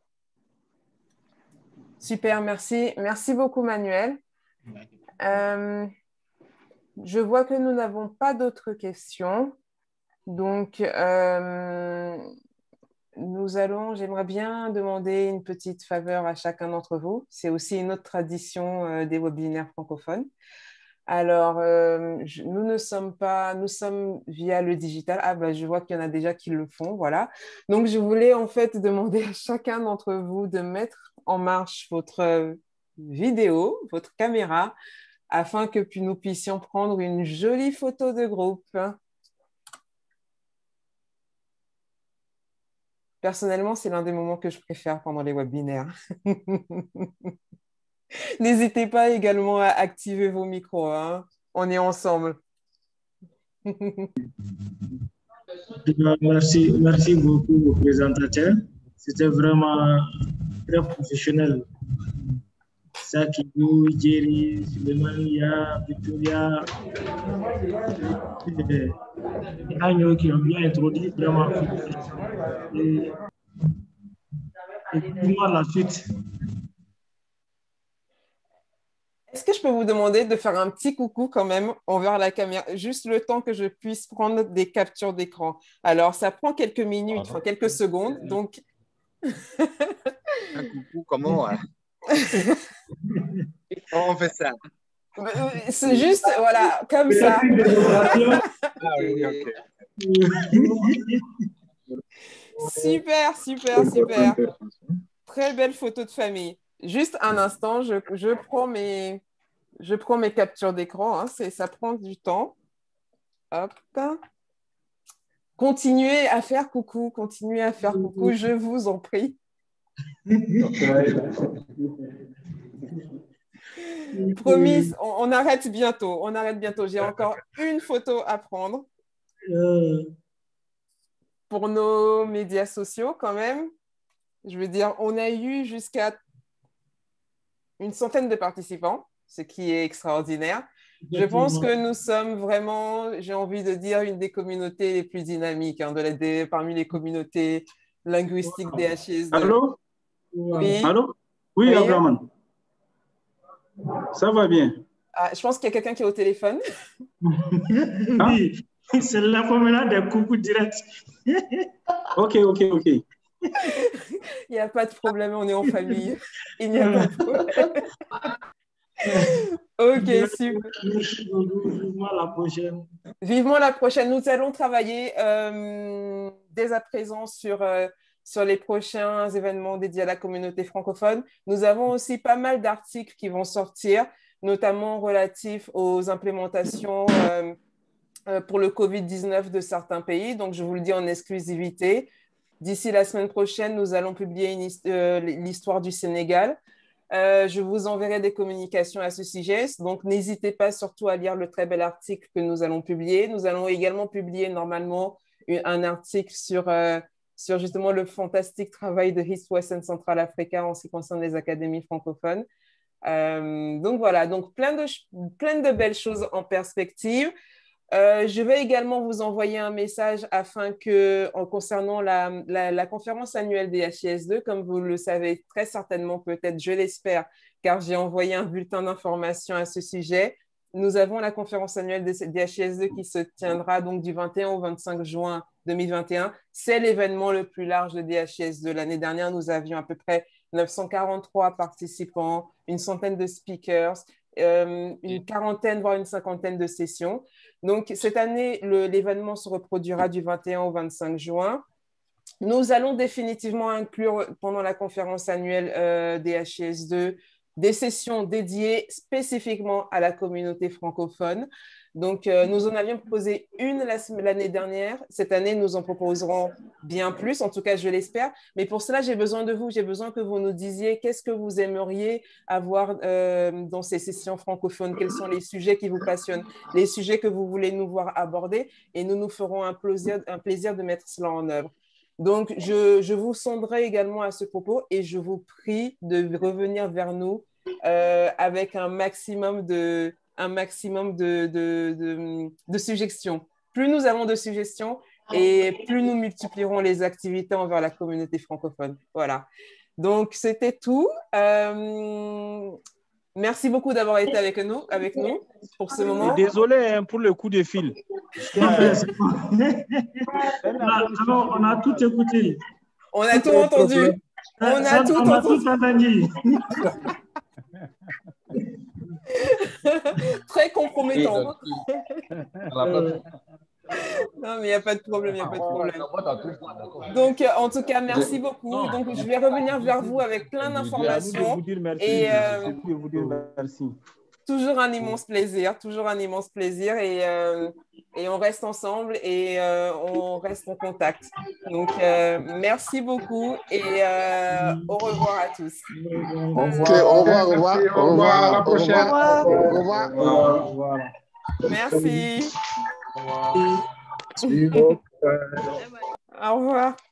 Super, merci. Merci beaucoup, Manuel. Euh, je vois que nous n'avons pas d'autres questions. Donc, euh, nous allons, j'aimerais bien demander une petite faveur à chacun d'entre vous. C'est aussi une autre tradition euh, des webinaires francophones. Alors, euh, je, nous ne sommes pas, nous sommes via le digital. Ah, ben, je vois qu'il y en a déjà qui le font, voilà. Donc, je voulais en fait demander à chacun d'entre vous de mettre en marche votre vidéo, votre caméra, afin que nous puissions prendre une jolie photo de groupe. Personnellement, c'est l'un des moments que je préfère pendant les webinaires. N'hésitez pas également à activer vos micros, hein. On est ensemble. Merci, merci beaucoup au présentateur. C'était vraiment très professionnel. Sakibou, Jerry, Sulemania, Victoria, et Agneau qui ont bien introduit vraiment. Et, et dis-moi la suite. Est-ce que je peux vous demander de faire un petit coucou quand même envers la caméra, juste le temps que je puisse prendre des captures d'écran? Alors, ça prend quelques minutes, enfin, quelques secondes, donc... Un coucou, comment hein? On fait ça. C'est juste, voilà, comme ça. Ah oui, ok. Super, super, super. Très belle photo de famille. Juste un instant, je, je, prends, mes, je prends mes captures d'écran. Hein, ça prend du temps. Hop. Continuez à faire coucou, continuez à faire coucou, je vous en prie. Promis, on, on arrête bientôt. On arrête bientôt. J'ai encore une photo à prendre pour nos médias sociaux quand même. Je veux dire, on a eu jusqu'à une centaine de participants, ce qui est extraordinaire. Je pense que nous sommes vraiment, j'ai envie de dire, une des communautés les plus dynamiques, hein, de la, des, parmi les communautés linguistiques D H S deux. Allô? Oui. Allô? Oui, oui. Abraman. Ça va bien? Ah, je pense qu'il y a quelqu'un qui est au téléphone. Oui, c'est la promenade des coucou direct. Ok, ok, ok. Il n'y a pas de problème, on est en famille. Il n'y a pas de problème. Ok, super. Vivement la prochaine. Vivement la prochaine. Nous allons travailler euh, dès à présent sur, euh, sur les prochains événements dédiés à la communauté francophone. Nous avons aussi pas mal d'articles qui vont sortir, notamment relatifs aux implémentations euh, euh, pour le covid dix-neuf de certains pays. Donc, je vous le dis en exclusivité. D'ici la semaine prochaine, nous allons publier euh, l'histoire du Sénégal. Euh, je vous enverrai des communications à ce sujet. Donc, n'hésitez pas surtout à lire le très bel article que nous allons publier. Nous allons également publier normalement un article sur, euh, sur justement le fantastique travail de East West and Central Africa en ce qui concerne les académies francophones. Euh, donc, voilà. Donc, plein de, plein de belles choses en perspective. Euh, je vais également vous envoyer un message afin que, en concernant la, la, la conférence annuelle des H I S deux, comme vous le savez très certainement, peut-être, je l'espère, car j'ai envoyé un bulletin d'information à ce sujet. Nous avons la conférence annuelle des, des H I S deux qui se tiendra donc du vingt et un au vingt-cinq juin deux mille vingt et un. C'est l'événement le plus large de D H I S deux. L'année dernière, nous avions à peu près neuf cent quarante-trois participants, une centaine de speakers, euh, une quarantaine, voire une cinquantaine de sessions. Donc, cette année, l'événement se reproduira du vingt et un au vingt-cinq juin. Nous allons définitivement inclure pendant la conférence annuelle euh, des H I S deux des sessions dédiées spécifiquement à la communauté francophone. Donc, euh, nous en avions proposé une l'année dernière. Cette année, nous en proposerons bien plus, en tout cas, je l'espère. Mais pour cela, j'ai besoin de vous. J'ai besoin que vous nous disiez qu'est-ce que vous aimeriez avoir euh, dans ces sessions francophones, quels sont les sujets qui vous passionnent, les sujets que vous voulez nous voir aborder, et nous nous ferons un plaisir, un plaisir de mettre cela en œuvre. Donc, je, je vous sonderai également à ce propos et je vous prie de revenir vers nous euh, avec un maximum de, un maximum de, de, de, de suggestions. Plus nous avons de suggestions et plus nous multiplierons les activités envers la communauté francophone. Voilà. Donc, c'était tout. Euh, merci beaucoup d'avoir été avec nous, avec nous pour ce moment. Désolé hein, pour le coup de fil. Alors, on a tout écouté. On a tout entendu. On a tout on a tout entendu. Très compromettant. Non, mais il n'y a pas de problème, il n'y a pas de problème. Donc, en tout cas, merci beaucoup. Donc, je vais revenir vers vous avec plein d'informations. Et euh, toujours un immense plaisir, toujours un immense plaisir. Et, euh, et on reste ensemble et euh, on reste en contact. Donc, euh, merci beaucoup et euh, au revoir à tous. Ok, au revoir, au revoir. Au revoir, à la prochaine. Au revoir. Au revoir. Merci. Au revoir. Au revoir.